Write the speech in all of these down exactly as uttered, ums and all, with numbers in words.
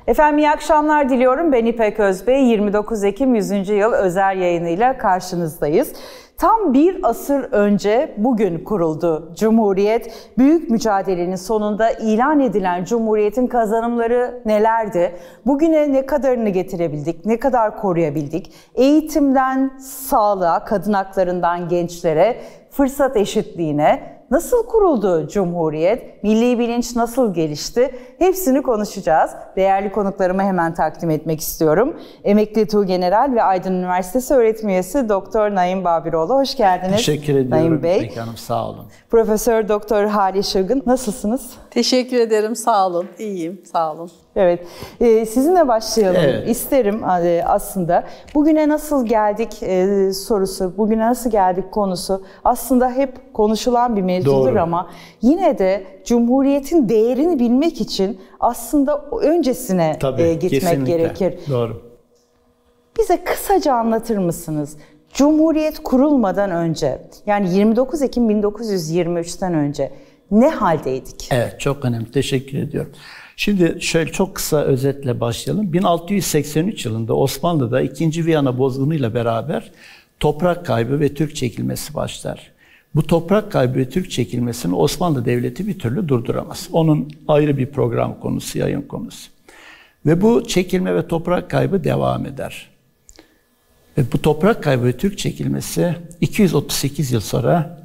Efendim iyi akşamlar diliyorum. Ben İpek Özbey. yirmi dokuz Ekim yüzüncü yıl özel yayınıyla karşınızdayız. Tam bir asır önce bugün kuruldu Cumhuriyet. Büyük mücadelenin sonunda ilan edilen Cumhuriyet'in kazanımları nelerdi? Bugüne ne kadarını getirebildik, ne kadar koruyabildik? Eğitimden sağlığa, kadın haklarından gençlere, fırsat eşitliğine nasıl kuruldu Cumhuriyet? Milli bilinç nasıl gelişti? Hepsini konuşacağız. Değerli konuklarımı hemen takdim etmek istiyorum. Emekli Tuğgeneral ve Aydın Üniversitesi öğretim üyesi Doktor Naim Babiroğlu. Hoş geldiniz. Teşekkür ediyorum Naim Bey. İpek Hanım, sağ olun. Profesör Doktor Hale Şıgın. Nasılsınız? Teşekkür ederim, sağ olun. İyiyim, sağ olun. Evet, ee, sizinle başlayalım evet. isterim aslında. Bugüne nasıl geldik e, sorusu, bugüne nasıl geldik konusu aslında hep konuşulan bir mevzudur. Doğru. Ama yine de Cumhuriyet'in değerini bilmek için aslında öncesine Tabii, e, gitmek kesinlikle. gerekir. Doğru. Bize kısaca anlatır mısınız? Cumhuriyet kurulmadan önce, yani yirmi dokuz Ekim bin dokuz yüz yirmi üç'ten önce ne haldeydik? Evet, çok önemli. Teşekkür ediyorum. Şimdi şöyle çok kısa özetle başlayalım. bin altı yüz seksen üç yılında Osmanlı'da ikinci. Viyana bozgunuyla beraber toprak kaybı ve Türk çekilmesi başlar. Bu toprak kaybı ve Türk çekilmesini Osmanlı Devleti bir türlü durduramaz. Onun ayrı bir program konusu, yayın konusu. Ve bu çekilme ve toprak kaybı devam eder. Ve bu toprak kaybı ve Türk çekilmesi iki yüz otuz sekiz yıl sonra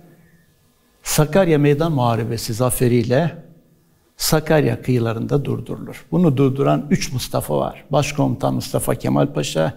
Sakarya Meydan Muharebesi zaferiyle Sakarya kıyılarında durdurulur. Bunu durduran üç Mustafa var. Başkomutan Mustafa Kemal Paşa,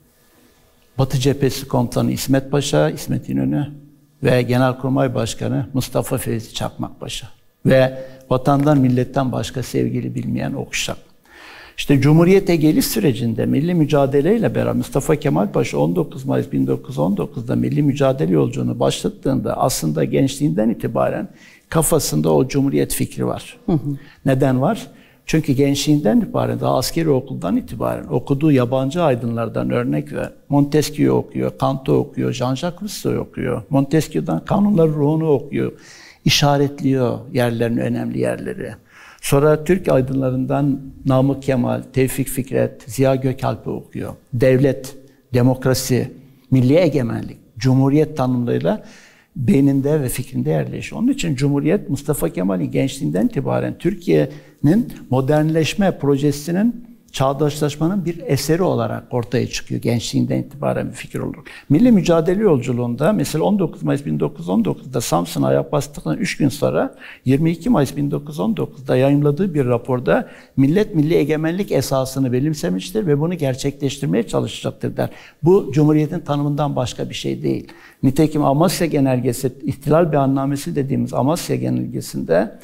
Batı Cephesi Komutanı İsmet Paşa, İsmet İnönü ve Genelkurmay Başkanı Mustafa Fevzi Çakmak Paşa. Ve vatandan milletten başka sevgili bilmeyen o kuşak. İşte Cumhuriyet'e geliş sürecinde milli mücadeleyle beraber Mustafa Kemal Paşa on dokuz Mayıs bin dokuz yüz on dokuz'da milli mücadele yolculuğunu başlattığında aslında gençliğinden itibaren kafasında o Cumhuriyet fikri var. Hı hı. Neden var? Çünkü gençliğinden itibaren, daha askeri okuldan itibaren okuduğu yabancı aydınlardan örnek ver. Montesquieu okuyor, Kant'ı okuyor, Jean-Jacques Rousseau'yu okuyor. Montesquieu'dan kanunların ruhunu okuyor. İşaretliyor yerlerin önemli yerleri. Sonra Türk aydınlarından Namık Kemal, Tevfik Fikret, Ziya Gökalp'i okuyor. Devlet, demokrasi, milli egemenlik, cumhuriyet tanımlarıyla beyninde ve fikrinde yerleşiyor. Onun için Cumhuriyet, Mustafa Kemal'in gençliğinden itibaren Türkiye'nin modernleşme projesinin, çağdaşlaşmanın bir eseri olarak ortaya çıkıyor. Gençliğinden itibaren bir fikir olur. Milli mücadele yolculuğunda mesela on dokuz Mayıs bin dokuz yüz on dokuz'da Samsun'a ayak bastıktan üç gün sonra yirmi iki Mayıs bin dokuz yüz on dokuz'da yayımladığı bir raporda millet milli egemenlik esasını benimsemiştir ve bunu gerçekleştirmeye çalışacaktır der. Bu Cumhuriyet'in tanımından başka bir şey değil. Nitekim Amasya Genelgesi, İhtilal Beyannamesi dediğimiz Amasya Genelgesi'nde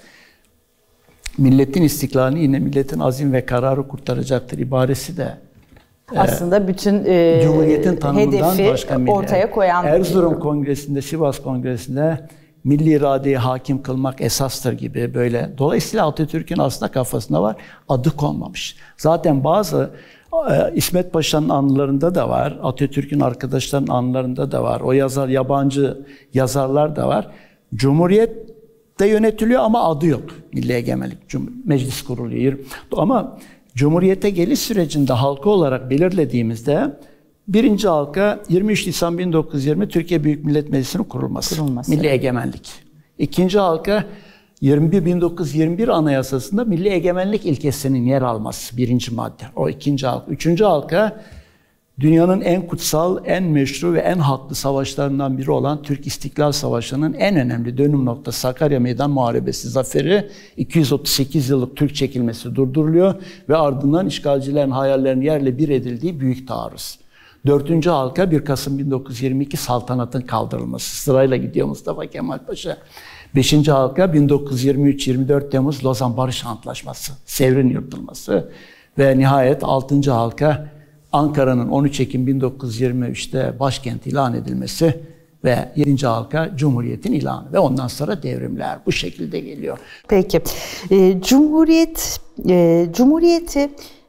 milletin istiklalini yine milletin azim ve kararı kurtaracaktır ibaresi de aslında e, bütün e, Cumhuriyet'in tanımından başka milli. Ortaya koyan Erzurum Kongresi'nde, Sivas Kongresi'nde milli iradeyi hakim kılmak esastır gibi böyle. Dolayısıyla Atatürk'ün aslında kafasında var, adı konmamış. Zaten bazı e, İsmet Paşa'nın anılarında da var, Atatürk'ün arkadaşlarının anılarında da var, o yazar yabancı yazarlar da var. Cumhuriyet de yönetiliyor ama adı yok. Milli Egemenlik Meclis kuruluyor. Ama Cumhuriyet'e geliş sürecinde halka olarak belirlediğimizde birinci halka yirmi üç Nisan bin dokuz yüz yirmi Türkiye Büyük Millet Meclisi'nin kurulması. kurulması. Milli egemenlik. İkinci halka yirmi bir bin dokuz yüz yirmi bir Anayasası'nda milli egemenlik ilkesinin yer alması. Birinci madde. O ikinci halka. Üçüncü halka dünyanın en kutsal, en meşru ve en haklı savaşlarından biri olan Türk İstiklal Savaşı'nın en önemli dönüm noktası Sakarya Meydan Muharebesi zaferi, iki yüz otuz sekiz yıllık Türk çekilmesi durduruluyor ve ardından işgalcilerin hayallerinin yerle bir edildiği büyük taarruz. Dördüncü halka bir Kasım bin dokuz yüz yirmi iki saltanatın kaldırılması. Sırayla gidiyor Mustafa Kemal Paşa. Beşinci halka bin dokuz yüz yirmi üç yirmi dört Temmuz Lozan Barış Antlaşması, Sevr'in yırtılması ve nihayet altıncı halka Ankara'nın on üç Ekim bin dokuz yüz yirmi üç'te başkent ilan edilmesi ve yedinci halka Cumhuriyet'in ilanı ve ondan sonra devrimler bu şekilde geliyor. Peki, e, Cumhuriyet, e, Cumhuriyeti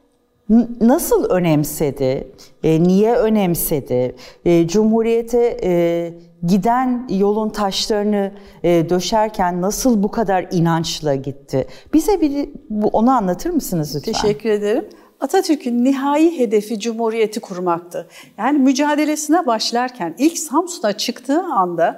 nasıl önemsedi, e, niye önemsedi, e, Cumhuriyet'e e, giden yolun taşlarını e, döşerken nasıl bu kadar inançla gitti? Bize bir onu anlatır mısınız lütfen? Teşekkür ederim. Atatürk'ün nihai hedefi Cumhuriyeti kurmaktı. Yani mücadelesine başlarken ilk Samsun'a çıktığı anda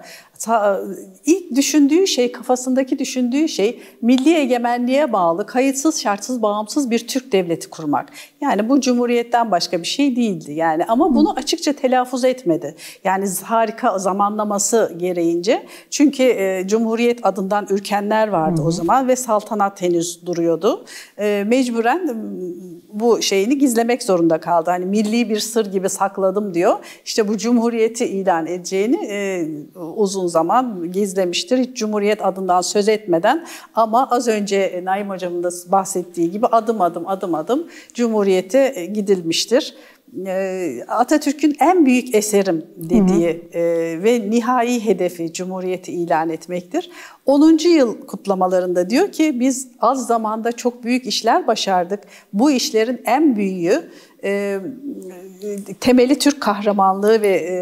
ilk düşündüğü şey, kafasındaki düşündüğü şey milli egemenliğe bağlı, kayıtsız şartsız bağımsız bir Türk devleti kurmak. Yani bu Cumhuriyet'ten başka bir şey değildi. Yani ama bunu açıkça telaffuz etmedi. Yani harika zamanlaması gereğince. Çünkü e, Cumhuriyet adından ürkenler vardı Hı-hı. o zaman ve saltanat henüz duruyordu. E, mecburen bu şeyini gizlemek zorunda kaldı. Hani milli bir sır gibi sakladım diyor. İşte bu Cumhuriyeti ilan edeceğini e, uzun zaman gizlemiştir. Hiç Cumhuriyet adından söz etmeden, ama az önce Naim Hocam'ın da bahsettiği gibi adım adım adım adım Cumhuriyete gidilmiştir. Atatürk'ün en büyük eserim dediği hı hı. ve nihai hedefi Cumhuriyeti ilan etmektir. onuncu yıl kutlamalarında diyor ki biz az zamanda çok büyük işler başardık. Bu işlerin en büyüğü e, temeli Türk kahramanlığı ve e,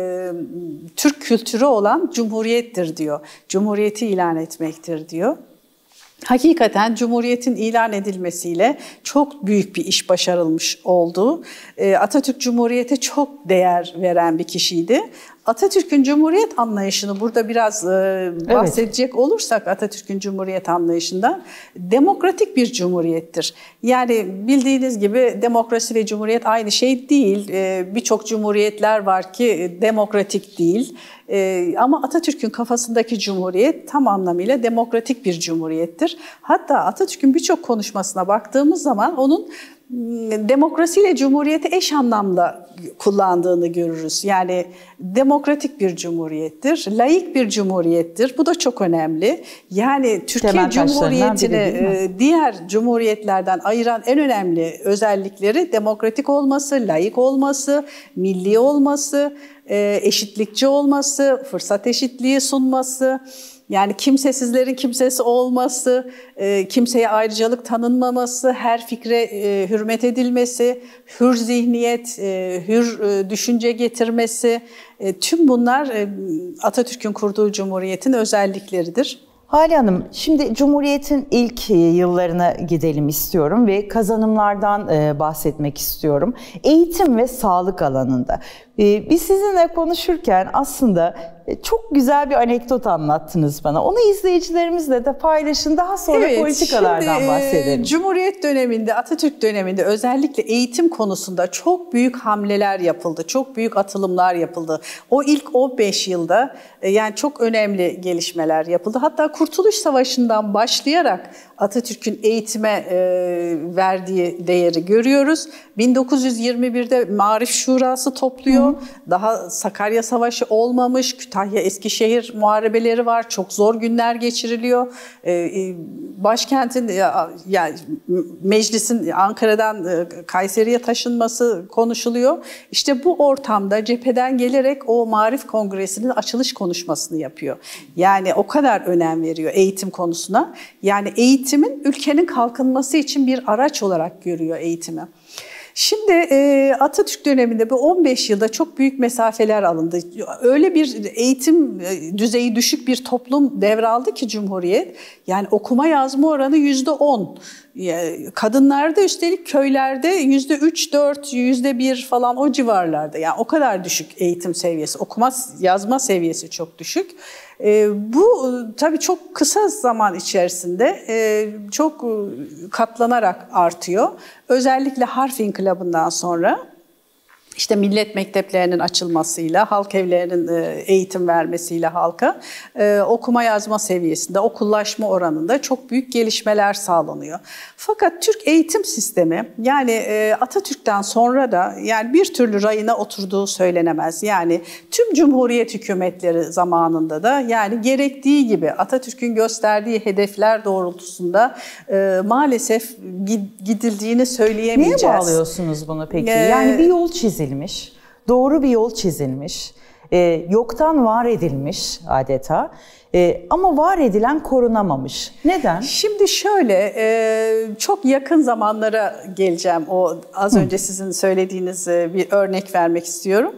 Türk kültürü olan Cumhuriyettir diyor. Cumhuriyeti ilan etmektir diyor. Hakikaten Cumhuriyet'in ilan edilmesiyle çok büyük bir iş başarılmış oldu. Atatürk Cumhuriyet'e çok değer veren bir kişiydi. Atatürk'ün Cumhuriyet anlayışını burada biraz bahsedecek evet. olursak Atatürk'ün Cumhuriyet anlayışından demokratik bir cumhuriyettir. Yani bildiğiniz gibi demokrasi ve cumhuriyet aynı şey değil. Birçok cumhuriyetler var ki demokratik değil. Ama Atatürk'ün kafasındaki cumhuriyet tam anlamıyla demokratik bir cumhuriyettir. Hatta Atatürk'ün birçok konuşmasına baktığımız zaman onun demokrasiyle cumhuriyeti eş anlamda kullandığını görürüz. Yani demokratik bir cumhuriyettir, laik bir cumhuriyettir. Bu da çok önemli. Yani Türkiye Cumhuriyeti'ni diğer cumhuriyetlerden ayıran en önemli özellikleri demokratik olması, laik olması, milli olması, eşitlikçi olması, fırsat eşitliği sunması. Yani kimsesizlerin kimsesi olması, kimseye ayrıcalık tanınmaması, her fikre hürmet edilmesi, hür zihniyet, hür düşünce getirmesi, tüm bunlar Atatürk'ün kurduğu cumhuriyetin özellikleridir. Hale Hanım, şimdi Cumhuriyet'in ilk yıllarına gidelim istiyorum ve kazanımlardan bahsetmek istiyorum. Eğitim ve sağlık alanında. Biz sizinle konuşurken aslında çok güzel bir anekdot anlattınız bana. Onu izleyicilerimizle de paylaşın. Daha sonra evet, politikalardan şimdi, bahsedelim. Cumhuriyet döneminde, Atatürk döneminde özellikle eğitim konusunda çok büyük hamleler yapıldı. Çok büyük atılımlar yapıldı. O ilk on beş yılda yani çok önemli gelişmeler yapıldı. Hatta Kurtuluş Savaşı'ndan başlayarak Atatürk'ün eğitime e, verdiği değeri görüyoruz. bin dokuz yüz yirmi birde Maarif Şurası topluyor. Hı. Daha Sakarya Savaşı olmamış. Kütahya, Eskişehir muharebeleri var. Çok zor günler geçiriliyor. E, başkentin, yani meclisin Ankara'dan e, Kayseri'ye taşınması konuşuluyor. İşte bu ortamda cepheden gelerek o Maarif Kongresi'nin açılış konuşmasını yapıyor. Yani o kadar önem veriyor eğitim konusuna. Yani eğitimin ülkenin kalkınması için bir araç olarak görüyor eğitimi. Şimdi e, Atatürk döneminde bu on beş yılda çok büyük mesafeler alındı. Öyle bir eğitim düzeyi düşük bir toplum devraldı ki Cumhuriyet. Yani okuma yazma oranı yüzde on. Kadınlarda üstelik köylerde yüzde üç, dört, yüzde bir falan o civarlarda. Yani o kadar düşük eğitim seviyesi, okuma yazma seviyesi çok düşük. Bu tabii çok kısa zaman içerisinde çok katlanarak artıyor. Özellikle harf inkılabından sonra işte millet mekteplerinin açılmasıyla, halk evlerinin eğitim vermesiyle halka okuma yazma seviyesinde, okullaşma oranında çok büyük gelişmeler sağlanıyor. Fakat Türk eğitim sistemi yani Atatürk'ten sonra da yani bir türlü rayına oturduğu söylenemez. Yani tüm Cumhuriyet hükümetleri zamanında da yani gerektiği gibi Atatürk'ün gösterdiği hedefler doğrultusunda maalesef gidildiğini söyleyemeyeceğiz. Neye bağlıyorsunuz bunu peki? Ee, yani bir yol çizilmiş, doğru bir yol çizilmiş, e, yoktan var edilmiş adeta. Ee, ama var edilen korunamamış. Neden? Şimdi şöyle, e, çok yakın zamanlara geleceğim. O az Hı. önce sizin söylediğiniz bir örnek vermek istiyorum.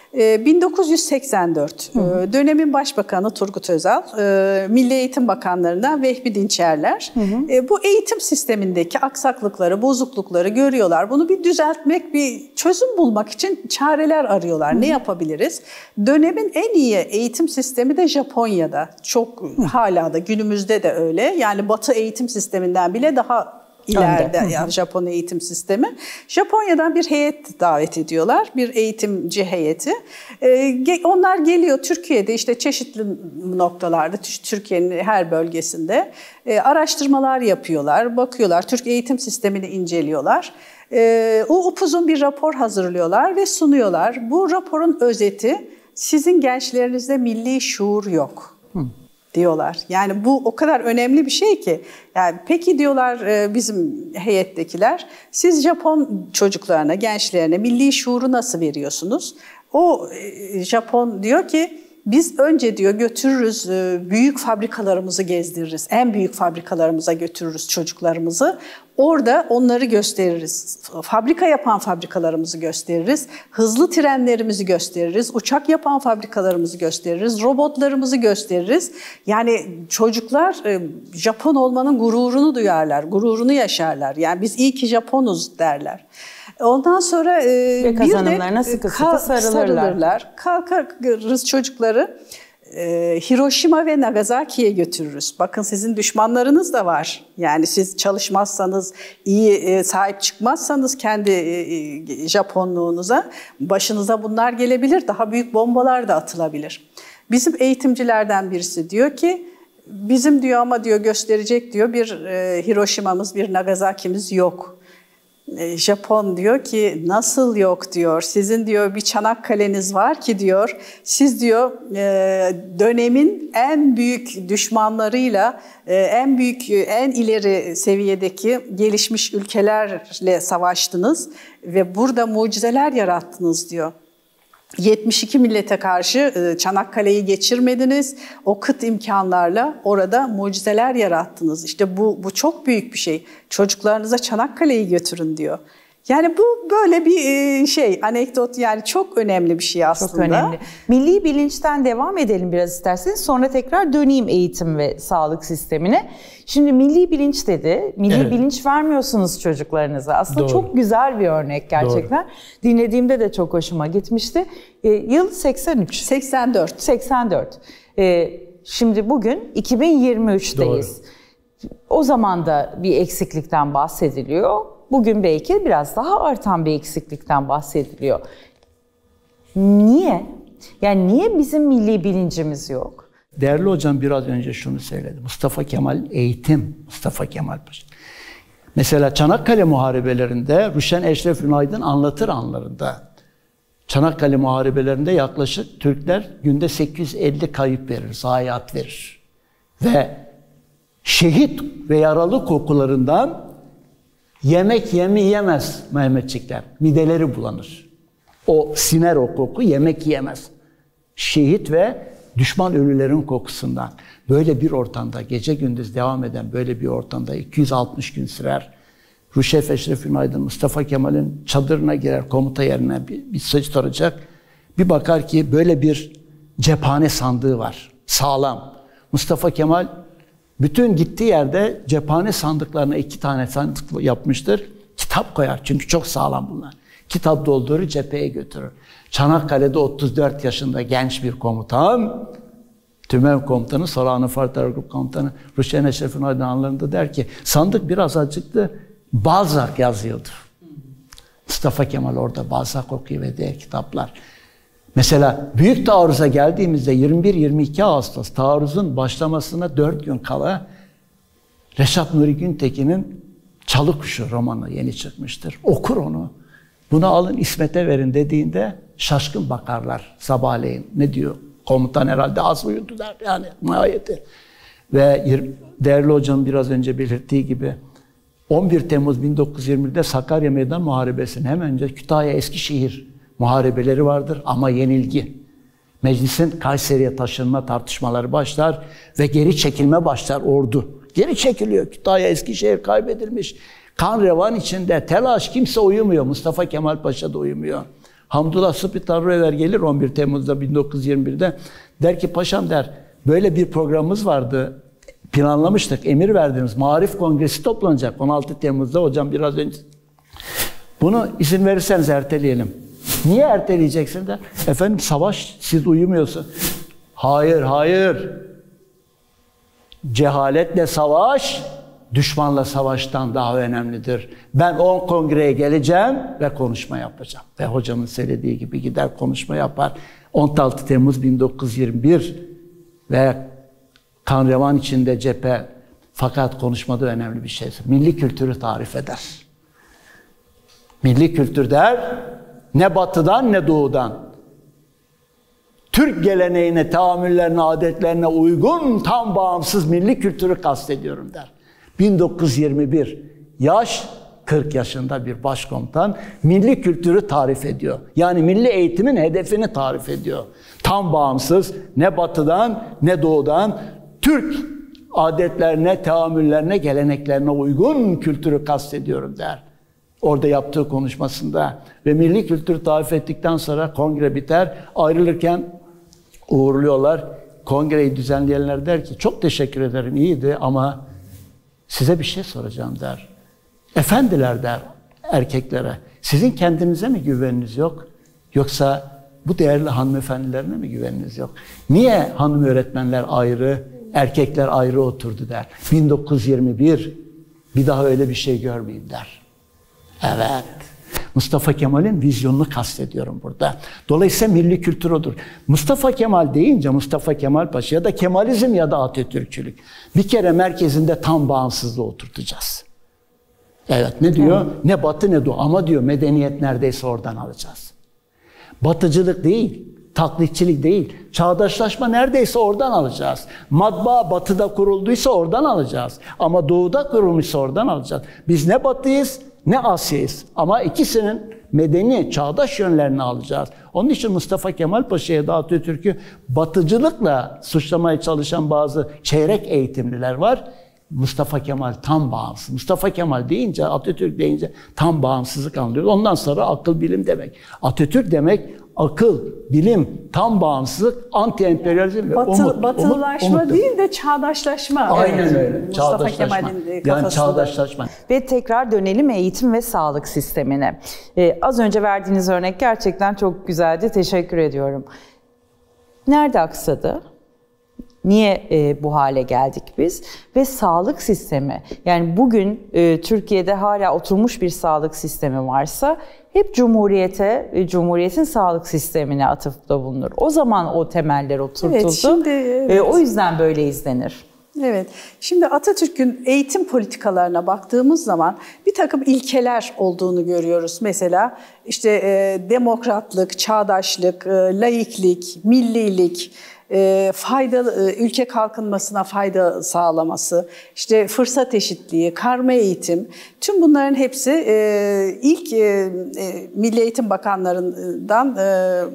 bin dokuz yüz seksen dört hı hı. dönemin Başbakanı Turgut Özal, Milli Eğitim Bakanlarından Vehbi Dinçerler hı hı. bu eğitim sistemindeki aksaklıkları, bozuklukları görüyorlar. Bunu bir düzeltmek, bir çözüm bulmak için çareler arıyorlar. Hı hı. Ne yapabiliriz? Dönemin en iyi eğitim sistemi de Japonya'da. Çok hı. hala da günümüzde de öyle. Yani Batı eğitim sisteminden bile daha İleride yani Japon eğitim sistemi. Japonya'dan bir heyet davet ediyorlar. Bir eğitimci heyeti. Ee, onlar geliyor Türkiye'de işte çeşitli noktalarda, Türkiye'nin her bölgesinde e, araştırmalar yapıyorlar. Bakıyorlar, Türk eğitim sistemini inceliyorlar. E, o upuzun bir rapor hazırlıyorlar ve sunuyorlar. Bu raporun özeti, sizin gençlerinizde milli şuur yok. Hı. diyorlar. Yani bu o kadar önemli bir şey ki. Yani peki diyorlar bizim heyettekiler, siz Japon çocuklarına, gençlerine milli şuuru nasıl veriyorsunuz? O Japon diyor ki, biz önce diyor götürürüz, büyük fabrikalarımızı gezdiririz. En büyük fabrikalarımıza götürürüz çocuklarımızı. Orada onları gösteririz. Fabrika yapan fabrikalarımızı gösteririz. Hızlı trenlerimizi gösteririz. Uçak yapan fabrikalarımızı gösteririz. Robotlarımızı gösteririz. Yani çocuklar Japon olmanın gururunu duyarlar, gururunu yaşarlar. Yani biz iyi ki Japonuz derler. Ondan sonra ve kazanımlarına sıkı sıkı sarılırlar. sarılırlar. Kalkarız çocukları Hiroşima ve Nagasaki'ye götürürüz. Bakın sizin düşmanlarınız da var. Yani siz çalışmazsanız, iyi sahip çıkmazsanız kendi Japonluğunuza, başınıza bunlar gelebilir. Daha büyük bombalar da atılabilir. Bizim eğitimcilerden birisi diyor ki, bizim diyor ama diyor gösterecek diyor bir Hiroşima'mız, bir Nagasaki'miz yok. Japon diyor ki nasıl yok diyor. Sizin diyor bir Çanakkale'niz var ki diyor. Siz diyor dönemin en büyük düşmanlarıyla, en büyük, en ileri seviyedeki gelişmiş ülkelerle savaştınız ve burada mucizeler yarattınız diyor. yetmiş iki millete karşı Çanakkale'yi geçirmediniz. O kıt imkanlarla orada mucizeler yarattınız. İşte bu, bu çok büyük bir şey. Çocuklarınıza Çanakkale'yi götürün diyor. Yani bu böyle bir şey, anekdot, yani çok önemli bir şey aslında. Çok önemli. Milli bilinçten devam edelim biraz isterseniz. Sonra tekrar döneyim eğitim ve sağlık sistemine. Şimdi milli bilinç dedi. Milli evet. bilinç vermiyorsunuz çocuklarınıza. Aslında Doğru. çok güzel bir örnek gerçekten. Doğru. Dinlediğimde de çok hoşuma gitmişti. Ee, yıl seksen üç. seksen dört. seksen dört. Ee, şimdi bugün iki bin yirmi üçteyiz. Doğru. O zaman da bir eksiklikten bahsediliyor. Bugün belki biraz daha artan bir eksiklikten bahsediliyor. Niye? Yani niye bizim milli bilincimiz yok? Değerli hocam biraz önce şunu söyledi. Mustafa Kemal eğitim, Mustafa Kemal Paşa. Mesela Çanakkale Muharebelerinde Ruşen Eşref Ünaydın anlatır anlarında. Çanakkale Muharebelerinde yaklaşık Türkler günde sekiz yüz elli kayıp verir, zayiat verir. Ve şehit ve yaralı kokularından yemek yemeyemez Mehmetçikler. Mideleri bulanır. O siner o koku, yemek yiyemez. Şehit ve düşman ölülerin kokusundan. Böyle bir ortamda, gece gündüz devam eden böyle bir ortamda iki yüz altmış gün sürer. Ruşen Eşref Ünaydın Mustafa Kemal'in çadırına girer, komuta yerine bir, bir sıç tutacak. Bir bakar ki böyle bir cephane sandığı var. Sağlam. Mustafa Kemal bütün gittiği yerde cephane sandıklarına iki tane sandık yapmıştır. Kitap koyar. Çünkü çok sağlam bunlar. Kitap doldurur, cepheye götürür. Çanakkale'de otuz dört yaşında genç bir komutan, Tümen komutanı, sonra Anafartar Grup komutanı Ruşen Eşref Ünaydın anlarında der ki, sandık biraz acıktı, Balzac yazıyordu. Mustafa Kemal orada Balzac okuyor ve diğer kitaplar. Mesela Büyük Taarruz'a geldiğimizde yirmi bir yirmi iki Ağustos taarruzun başlamasına dört gün kala Reşat Nuri Güntekin'in Çalı Kuşu romanı yeni çıkmıştır. Okur onu. Bunu alın İsmet'e verin dediğinde şaşkın bakarlar sabahleyin. Ne diyor? Komutan herhalde az uyudu der yani nihayeti. Ve değerli hocam biraz önce belirttiği gibi on bir Temmuz bin dokuz yüz yirmi'de Sakarya Meydan Muharebesi'nin hemen önce Kütahya Eskişehir muharebeleri vardır ama yenilgi. Meclisin Kayseri'ye taşınma tartışmaları başlar ve geri çekilme başlar ordu. Geri çekiliyor. Kütahya Eskişehir kaybedilmiş. Kan revan içinde telaş, kimse uyumuyor. Mustafa Kemal Paşa da uyumuyor. Hamdullah Spitarover gelir on bir Temmuz'da bin dokuz yüz yirmi bir'de. Der ki paşam der, böyle bir programımız vardı. Planlamıştık, emir verdiniz. Maarif Kongresi toplanacak on altı Temmuz'da hocam biraz önce. Bunu izin verirseniz erteleyelim. Niye erteleyeceksin der. Efendim savaş, siz uyumuyorsun. Hayır, hayır. Cehaletle savaş, düşmanla savaştan daha önemlidir. Ben on kongreye geleceğim ve konuşma yapacağım. Ve hocamın söylediği gibi gider konuşma yapar. on altı Temmuz bin dokuz yüz yirmi bir ve kan revan içinde cephe, fakat konuşmada önemli bir şeydir. Milli kültürü tarif eder. Milli kültür der, ne batıdan ne doğudan, Türk geleneğine, tahammüllerine, adetlerine uygun tam bağımsız milli kültürü kastediyorum der. bin dokuz yüz yirmi bir, yaş kırk yaşında bir başkomutan milli kültürü tarif ediyor. Yani milli eğitimin hedefini tarif ediyor. Tam bağımsız, ne batıdan ne doğudan, Türk adetlerine, tahammüllerine, geleneklerine uygun kültürü kastediyorum der. Orada yaptığı konuşmasında ve milli kültürü tarif ettikten sonra kongre biter. Ayrılırken uğurluyorlar. Kongreyi düzenleyenler der ki çok teşekkür ederim, iyiydi ama size bir şey soracağım der. Efendiler der erkeklere, sizin kendinize mi güveniniz yok? Yoksa bu değerli hanımefendilerine mi güveniniz yok? Niye hanım öğretmenler ayrı, erkekler ayrı oturdu der. bin dokuz yüz yirmi bir, bir daha öyle bir şey görmeyeyim der. Evet. Mustafa Kemal'in vizyonunu kastediyorum burada. Dolayısıyla milli kültür odur. Mustafa Kemal deyince Mustafa Kemal Paşa ya da Kemalizm ya da Atatürkçülük. Bir kere merkezinde tam bağımsızlığı oturtacağız. Evet, ne diyor? Evet. Ne batı ne doğu. Ama diyor medeniyet neredeyse oradan alacağız. Batıcılık değil, taklitçilik değil. Çağdaşlaşma neredeyse oradan alacağız. Matbaa batıda kurulduysa oradan alacağız. Ama doğuda kurulmuşsa oradan alacağız. Biz ne batıyız ne Asya'yız. Ama ikisinin medeni, çağdaş yönlerini alacağız. Onun için Mustafa Kemal Paşa'ya da Atatürk'ü batıcılıkla suçlamaya çalışan bazı çeyrek eğitimliler var. Mustafa Kemal tam bağımsız. Mustafa Kemal deyince, Atatürk deyince tam bağımsızlık anlıyoruz. Ondan sonra akıl bilim demek. Atatürk demek akıl, bilim, tam bağımsızlık, anti-emperyalizm ve Batı, umut. Batılılaşma umut, umut değil de çağdaşlaşma. Aynen evet. öyle. Mustafa Çağdaşlaşma. Kemal'in Yani çağdaşlaşma. Ve tekrar dönelim eğitim ve sağlık sistemine. Ee, az önce verdiğiniz örnek gerçekten çok güzeldi. Teşekkür ediyorum. Nerede aksadı? Niye e, bu hale geldik biz? Ve sağlık sistemi, yani bugün e, Türkiye'de hala oturmuş bir sağlık sistemi varsa hep Cumhuriyete, e, Cumhuriyet'in sağlık sistemine atıfta bulunur. O zaman o temeller oturtuldu. Evet, şimdi, evet. E, o yüzden böyle izlenir. Evet. Şimdi Atatürk'ün eğitim politikalarına baktığımız zaman bir takım ilkeler olduğunu görüyoruz. Mesela işte e, demokratlık, çağdaşlık, e, laiklik, millilik, E, faydalı, e, ülke kalkınmasına fayda sağlaması, işte fırsat eşitliği, karma eğitim, tüm bunların hepsi e, ilk e, e, Milli Eğitim Bakanlarından e,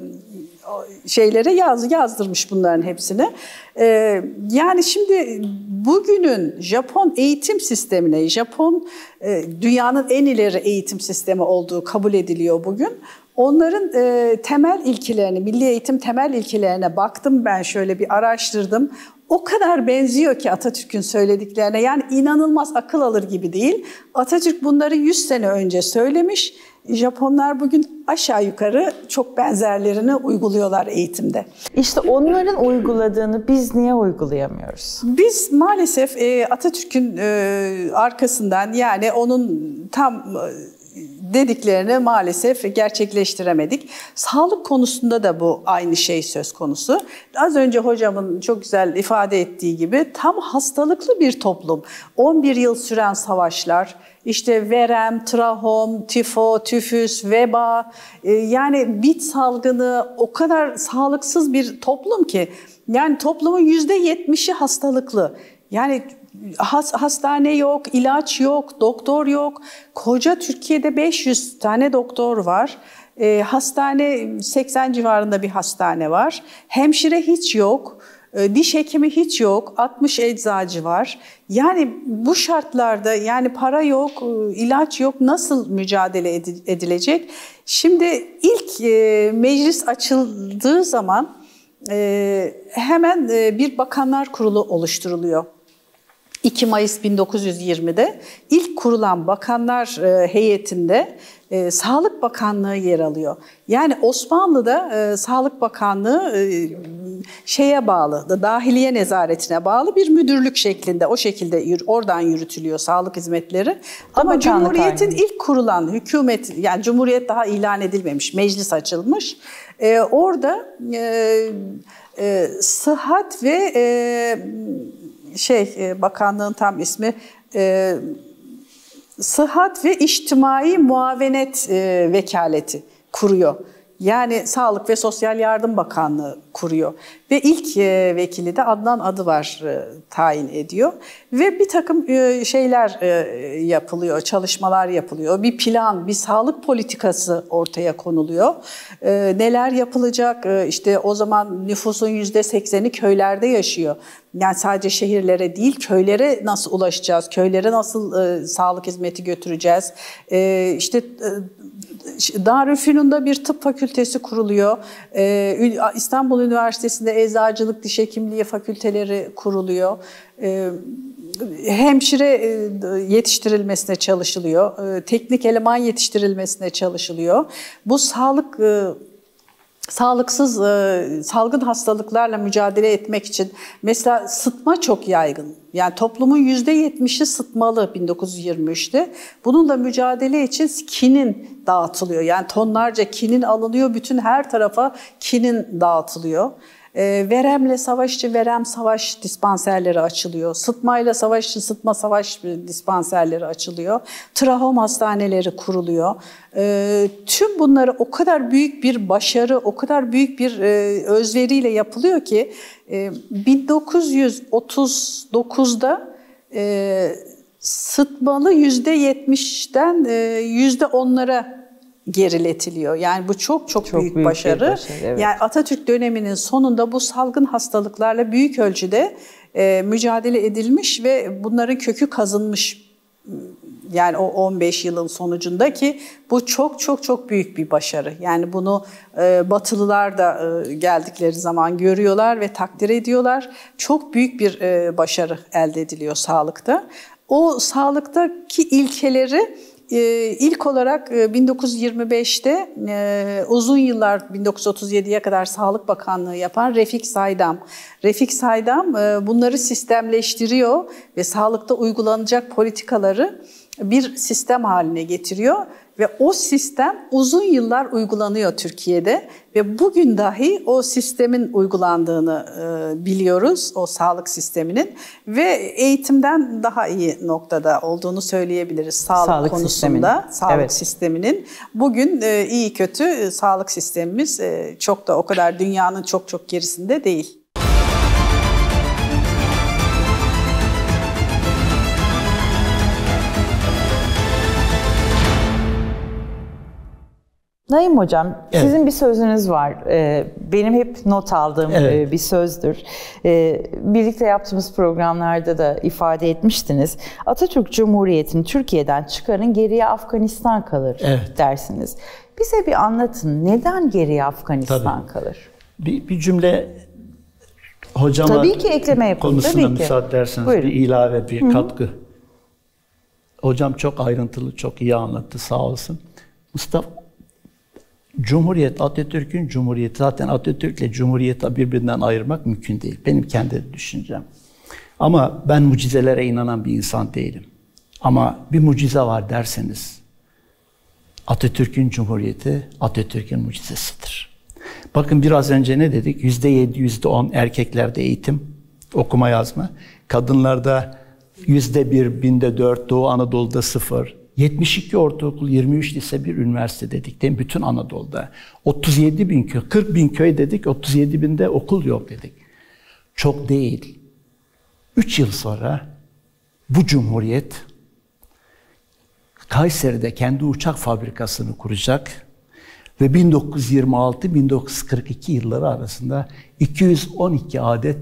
şeylere yaz, yazdırmış bunların hepsini. E, yani şimdi bugünün Japon eğitim sistemine, Japon e, dünyanın en ileri eğitim sistemi olduğu kabul ediliyor bugün. Onların e, temel ilkelerini, milli eğitim temel ilkelerine baktım ben, şöyle bir araştırdım. O kadar benziyor ki Atatürk'ün söylediklerine, yani inanılmaz, akıl alır gibi değil. Atatürk bunları yüz sene önce söylemiş. Japonlar bugün aşağı yukarı çok benzerlerini uyguluyorlar eğitimde. İşte onların uyguladığını biz niye uygulayamıyoruz? Biz maalesef e, Atatürk'ün e, arkasından, yani onun tam dediklerini maalesef gerçekleştiremedik. Sağlık konusunda da bu aynı şey söz konusu. Az önce hocamın çok güzel ifade ettiği gibi tam hastalıklı bir toplum. on bir yıl süren savaşlar, işte verem, trahom, tifo, tüfüs, veba, yani bit salgını, o kadar sağlıksız bir toplum ki, yani toplumun yüzde yetmişi hastalıklı. Yani hastane yok, ilaç yok, doktor yok. Koca Türkiye'de beş yüz tane doktor var. E, hastane seksen civarında bir hastane var. Hemşire hiç yok. Diş hekimi hiç yok, altmış eczacı var. Yani bu şartlarda yani para yok, ilaç yok, nasıl mücadele edilecek? Şimdi ilk meclis açıldığı zaman hemen bir bakanlar kurulu oluşturuluyor. iki Mayıs bin dokuz yüz yirmide ilk kurulan bakanlar heyetinde e, Sağlık Bakanlığı yer alıyor. Yani Osmanlı'da e, Sağlık Bakanlığı e, şeye bağlı, Dahiliye Nezaretine bağlı bir müdürlük şeklinde, o şekilde yür, oradan yürütülüyor sağlık hizmetleri. Ama Cumhuriyet'in ilk kurulan hükümet, yani Cumhuriyet daha ilan edilmemiş, meclis açılmış. E, orada e, e, sıhhat ve e, şey bakanlığın tam ismi e, Sıhhat ve İçtimai Muavenet e, Vekaleti kuruyor. Yani Sağlık ve Sosyal Yardım Bakanlığı kuruyor. Ve ilk e, vekili de Adnan Adıvar e, tayin ediyor. Ve bir takım e, şeyler e, yapılıyor, çalışmalar yapılıyor. Bir plan, bir sağlık politikası ortaya konuluyor. E, neler yapılacak? E, işte o zaman nüfusun yüzde sekseni köylerde yaşıyor. Yani sadece şehirlere değil, köylere nasıl ulaşacağız? Köylere nasıl e, sağlık hizmeti götüreceğiz? E, işte e, Darülfünun'da bir tıp fakültesi kuruluyor. Ee, İstanbul Üniversitesi'nde eczacılık, diş hekimliği fakülteleri kuruluyor. Ee, hemşire yetiştirilmesine çalışılıyor. Ee, teknik eleman yetiştirilmesine çalışılıyor. Bu sağlık... E, Sağlıksız, e, salgın hastalıklarla mücadele etmek için mesela sıtma çok yaygın. Yani toplumun yüzde yetmişi sıtmalı bin dokuz yüz yirmi üçte. Bununla mücadele için kinin dağıtılıyor. Yani tonlarca kinin alınıyor, bütün her tarafa kinin dağıtılıyor. E, veremle savaş için verem savaş dispanserleri açılıyor. Sıtmayla savaş için sıtma savaş dispanserleri açılıyor. Trahom hastaneleri kuruluyor. E, tüm bunları o kadar büyük bir başarı, o kadar büyük bir e, özveriyle yapılıyor ki e, bin dokuz yüz otuz dokuzda e, sıtmalı yüzde yetmişten yüzde onlara geriletiliyor. Yani bu çok çok, çok büyük, büyük başarı. başarı evet. Yani Atatürk döneminin sonunda bu salgın hastalıklarla büyük ölçüde e, mücadele edilmiş ve bunların kökü kazınmış. Yani o on beş yılın sonucundaki bu çok çok çok büyük bir başarı. Yani bunu e, Batılılar da e, geldikleri zaman görüyorlar ve takdir ediyorlar. Çok büyük bir e, başarı elde ediliyor sağlıkta. O sağlıktaki ilkeleri İlk olarak bin dokuz yüz yirmi beşte uzun yıllar bin dokuz yüz otuz yediye kadar Sağlık Bakanlığı yapan Refik Saydam. Refik Saydam bunları sistemleştiriyor ve sağlıkta uygulanacak politikaları bir sistem haline getiriyor. Ve o sistem uzun yıllar uygulanıyor Türkiye'de ve bugün dahi o sistemin uygulandığını e, biliyoruz, o sağlık sisteminin ve eğitimden daha iyi noktada olduğunu söyleyebiliriz sağlık, sağlık konusunda, sisteminin. Sağlık evet. sisteminin. Bugün e, iyi kötü e, sağlık sistemimiz e, çok da o kadar dünyanın çok çok gerisinde değil. Naim Hocam, evet. Sizin bir sözünüz var. Benim hep not aldığım evet. bir sözdür. Birlikte yaptığımız programlarda da ifade etmiştiniz. Atatürk Cumhuriyeti'nin Türkiye'den çıkarın geriye Afganistan kalır evet. dersiniz. Bize bir anlatın. Neden geriye Afganistan Tabii. kalır? Bir, bir cümle hocama Tabii ki ekleme yapın. konusuna Tabii müsaade ederseniz Buyurun. bir ilave, bir Hı-hı. katkı. Hocam çok ayrıntılı, çok iyi anlattı sağ olsun. Mustafa Cumhuriyet, Atatürk'ün Cumhuriyeti, zaten Atatürk'le Cumhuriyeti birbirinden ayırmak mümkün değil. Benim kendi düşüncem. Ama ben mucizelere inanan bir insan değilim. Ama bir mucize var derseniz, Atatürk'ün Cumhuriyeti, Atatürk'ün mucizesidir. Bakın biraz önce ne dedik? Yüzde yedi, yüzde on erkeklerde eğitim, okuma yazma. Kadınlarda yüzde bir, binde dört, Doğu Anadolu'da sıfır. yetmiş iki ortaokul, yirmi üç lise, bir üniversite dedik değil mi? Bütün Anadolu'da. otuz yedi bin köy, kırk bin köy dedik, otuz yedi binde okul yok dedik. Çok değil. üç yıl sonra bu Cumhuriyet Kayseri'de kendi uçak fabrikasını kuracak ve bin dokuz yüz yirmi altı bin dokuz yüz kırk iki yılları arasında iki yüz on iki adet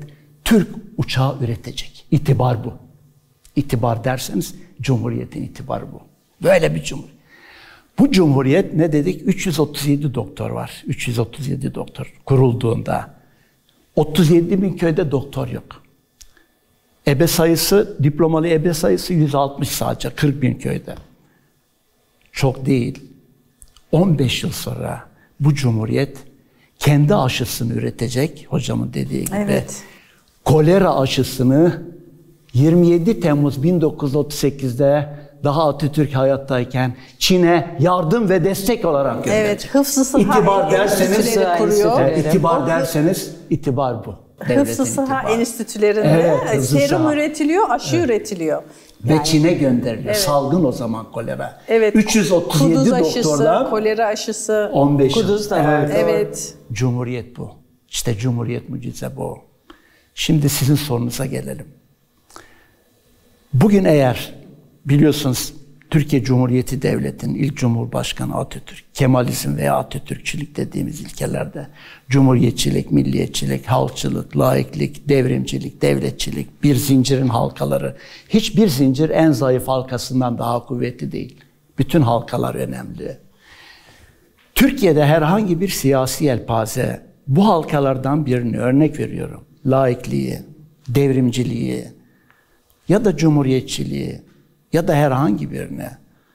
Türk uçağı üretecek. İtibar bu. İtibar derseniz Cumhuriyet'in itibarı bu. Böyle bir cumhuriyet. Bu cumhuriyet ne dedik? üç yüz otuz yedi doktor var. üç yüz otuz yedi doktor kurulduğunda. otuz yedi bin köyde doktor yok. Ebe sayısı, diplomalı ebe sayısı yüz altmış sadece, kırk bin köyde. Çok değil. on beş yıl sonra bu cumhuriyet kendi aşısını üretecek, hocamın dediği gibi. Evet. Kolera aşısını yirmi yedi Temmuz bin dokuz yüz otuz sekizde daha Atatürk hayattayken Çin'e yardım ve destek olarak gönderecek. Evet, Hıfzı Sıha İtibar derseniz, kuruyor. Evet, itibar derseniz itibar bu. Hıfzı Sıha enstitülerinde evet, serum üretiliyor, aşı evet. üretiliyor. Yani, ve Çin'e gönderiliyor. Evet. Salgın o zaman kolera. Evet. üç yüz otuz yedi Kuduz aşısı, doktordan kolera aşısı. on beş Kuduz da var. Evet. evet. Cumhuriyet bu. İşte Cumhuriyet mucize bu. Şimdi sizin sorunuza gelelim. Bugün eğer biliyorsunuz Türkiye Cumhuriyeti Devleti'nin ilk Cumhurbaşkanı Atatürk, Kemalizm veya Atatürkçülük dediğimiz ilkelerde cumhuriyetçilik, milliyetçilik, halkçılık, laiklik, devrimcilik, devletçilik, bir zincirin halkaları. Hiçbir zincir en zayıf halkasından daha kuvvetli değil. Bütün halkalar önemli. Türkiye'de herhangi bir siyasi yelpaze bu halkalardan birini örnek veriyorum. Laikliği, devrimciliği ya da cumhuriyetçiliği ya da herhangi birine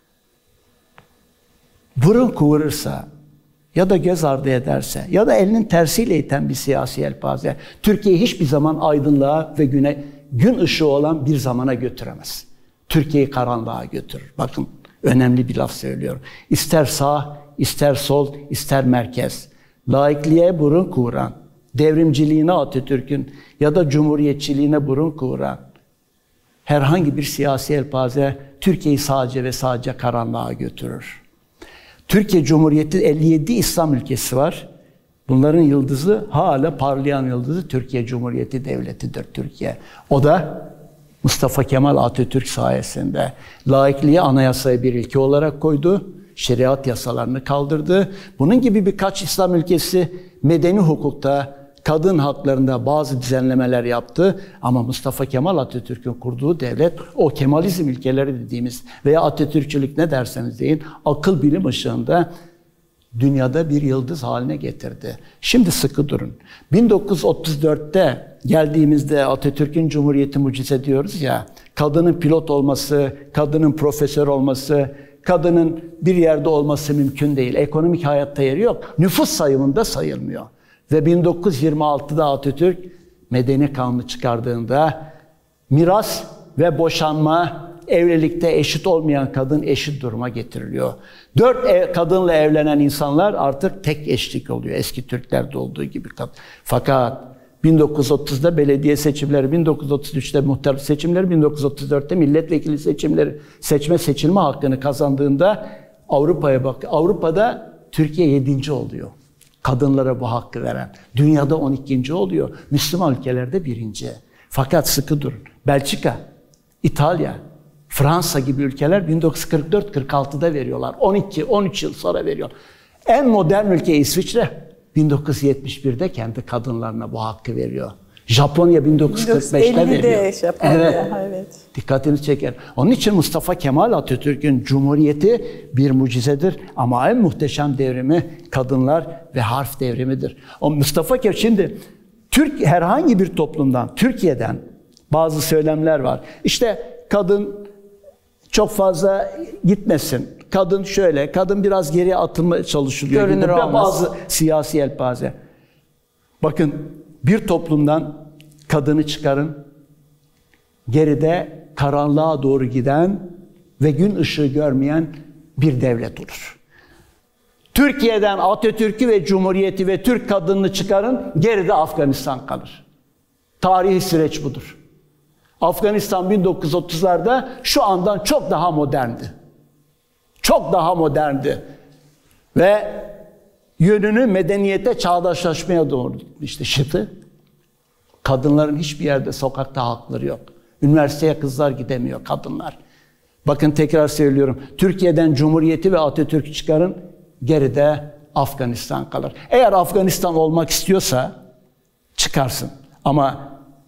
burun kıvırırsa ya da göz ardı ederse ya da elinin tersiyle iten bir siyasi yelpaze Türkiye'yi hiçbir zaman aydınlığa ve güne, gün ışığı olan bir zamana götüremez. Türkiye'yi karanlığa götürür. Bakın önemli bir laf söylüyorum. İster sağ, ister sol, ister merkez. Laikliğe burun kıvıran, devrimciliğine Atatürk'ün ya da cumhuriyetçiliğine burun kıvıran herhangi bir siyasi yelpaze Türkiye'yi sadece ve sadece karanlığa götürür. Türkiye Cumhuriyeti elli yedi İslam ülkesi var. Bunların yıldızı, hala parlayan yıldızı Türkiye Cumhuriyeti Devleti'dir Türkiye. O da Mustafa Kemal Atatürk sayesinde laikliği anayasaya bir ilke olarak koydu. Şeriat yasalarını kaldırdı. Bunun gibi birkaç İslam ülkesi medeni hukukta, kadın haklarında bazı düzenlemeler yaptı. Ama Mustafa Kemal Atatürk'ün kurduğu devlet, o Kemalizm ilkeleri dediğimiz veya Atatürkçülük ne derseniz deyin, akıl bilim ışığında dünyada bir yıldız haline getirdi. Şimdi sıkı durun. bin dokuz yüz otuz dörtte geldiğimizde Atatürk'ün Cumhuriyeti mucize diyoruz ya, kadının pilot olması, kadının profesör olması, kadının bir yerde olması mümkün değil. Ekonomik hayatta yeri yok. Nüfus sayımında sayılmıyor. Ve bin dokuz yüz yirmi altıda Atatürk Medeni Kanunu çıkardığında miras ve boşanma, evlilikte eşit olmayan kadın eşit duruma getiriliyor. Dört ev, kadınla evlenen insanlar artık tek eşlik oluyor. Eski Türklerde olduğu gibi. Fakat bin dokuz yüz otuzda belediye seçimleri, bin dokuz yüz otuz üçte muhtar seçimleri, bin dokuz yüz otuz dörtte milletvekili seçimleri, seçme seçilme hakkını kazandığında Avrupa'ya bak. Avrupa'da Türkiye yedinci oluyor. Kadınlara bu hakkı veren. Dünyada on ikinci oluyor. Müslüman ülkelerde birinci. Fakat sıkı durun. Belçika, İtalya, Fransa gibi ülkeler bin dokuz yüz kırk dört kırk altıda veriyorlar. on iki on üç yıl sonra veriyor. En modern ülke İsviçre bin dokuz yüz yetmiş birde kendi kadınlarına bu hakkı veriyor. Japonya bin dokuz yüz kırk beşte veriyor. Japonya, evet. evet. Dikkatini çeker. Onun için Mustafa Kemal Atatürk'ün Cumhuriyeti bir mucizedir. Ama en muhteşem devrimi kadınlar ve harf devrimidir. O Mustafa Kemal şimdi Türk herhangi bir toplumdan, Türkiye'den bazı söylemler var. İşte kadın çok fazla gitmesin. Kadın şöyle, kadın biraz geriye atılmaya çalışılıyor. Görünür olmaz. Bazı siyasi yelpaze. Bakın bir toplumdan kadını çıkarın, geride karanlığa doğru giden ve gün ışığı görmeyen bir devlet olur. Türkiye'den Atatürk'ü ve Cumhuriyeti ve Türk kadınını çıkarın, geride Afganistan kalır. Tarihi süreç budur. Afganistan bin dokuz yüz otuzlarda şu andan çok daha moderndi. Çok daha moderndi. Ve yönünü medeniyete, çağdaşlaşmaya doğru gitmişti. Şimdi kadınların hiçbir yerde sokakta hakları yok. Üniversiteye kızlar gidemiyor, kadınlar. Bakın tekrar söylüyorum. Türkiye'den Cumhuriyeti ve Atatürk'ü çıkarın, geride Afganistan kalır. Eğer Afganistan olmak istiyorsa çıkarsın. Ama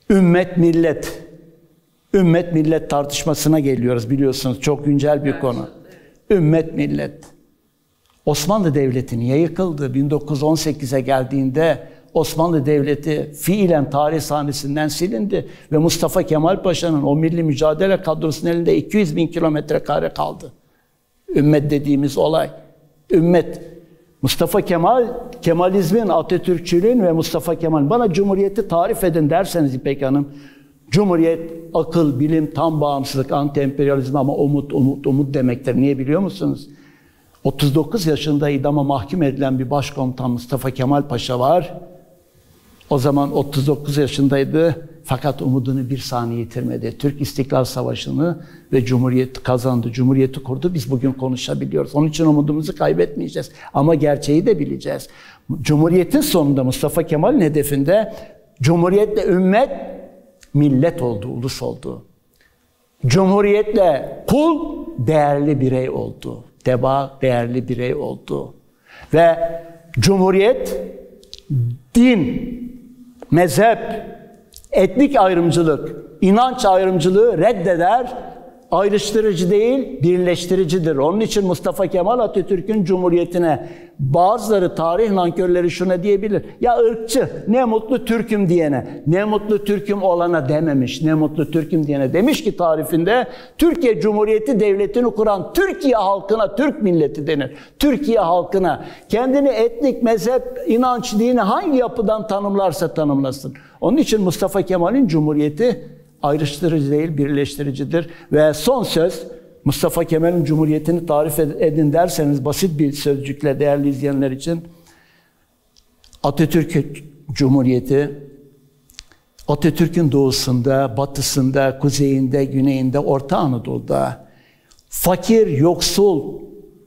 Ümmet millet. Ümmet millet tartışmasına geliyoruz biliyorsunuz. Çok güncel bir konu. Ümmet millet. Osmanlı Devleti niye yıkıldı? bin dokuz yüz on sekize geldiğinde Osmanlı Devleti fiilen tarih sahnesinden silindi ve Mustafa Kemal Paşa'nın o milli mücadele kadrosunun elinde iki yüz bin kilometre kare kaldı. Ümmet dediğimiz olay. Ümmet. Mustafa Kemal, Kemalizmin, Atatürkçülüğün ve Mustafa Kemal. Bana Cumhuriyeti tarif edin derseniz İpek Hanım, Cumhuriyet, akıl, bilim, tam bağımsızlık, anti-emperyalizm ama umut, umut, umut demektir. Niye biliyor musunuz? otuz dokuz yaşında idama mahkum edilen bir başkomutan Mustafa Kemal Paşa var. O zaman otuz dokuz yaşındaydı fakat umudunu bir saniye yitirmedi. Türk İstiklal Savaşı'nı ve Cumhuriyeti kazandı, Cumhuriyeti kurdu. Biz bugün konuşabiliyoruz. Onun için umudumuzu kaybetmeyeceğiz. Ama gerçeği de bileceğiz. Cumhuriyetin sonunda Mustafa Kemal'in hedefinde Cumhuriyetle ümmet, millet oldu, ulus oldu. Cumhuriyetle kul, değerli birey oldu. Tebaa, değerli birey oldu. Ve Cumhuriyet, din, mezhep, etnik ayrımcılık, inanç ayrımcılığı reddeder, ayrıştırıcı değil, birleştiricidir. Onun için Mustafa Kemal Atatürk'ün Cumhuriyetine bazıları tarih nankörleri şuna diyebilir. Ya ırkçı, ne mutlu Türk'üm diyene, ne mutlu Türk'üm olana dememiş, ne mutlu Türk'üm diyene. Demiş ki tarifinde, Türkiye Cumhuriyeti Devleti'ni kuran Türkiye halkına Türk milleti denir. Türkiye halkına kendini etnik, mezhep, inanç, dini hangi yapıdan tanımlarsa tanımlasın. Onun için Mustafa Kemal'in Cumhuriyeti ayrıştırıcı değil, birleştiricidir. Ve son söz, Mustafa Kemal'in Cumhuriyetini tarif edin derseniz basit bir sözcükle değerli izleyenler için, Atatürk Cumhuriyeti, Atatürk'ün doğusunda, batısında, kuzeyinde, güneyinde, Orta Anadolu'da fakir, yoksul,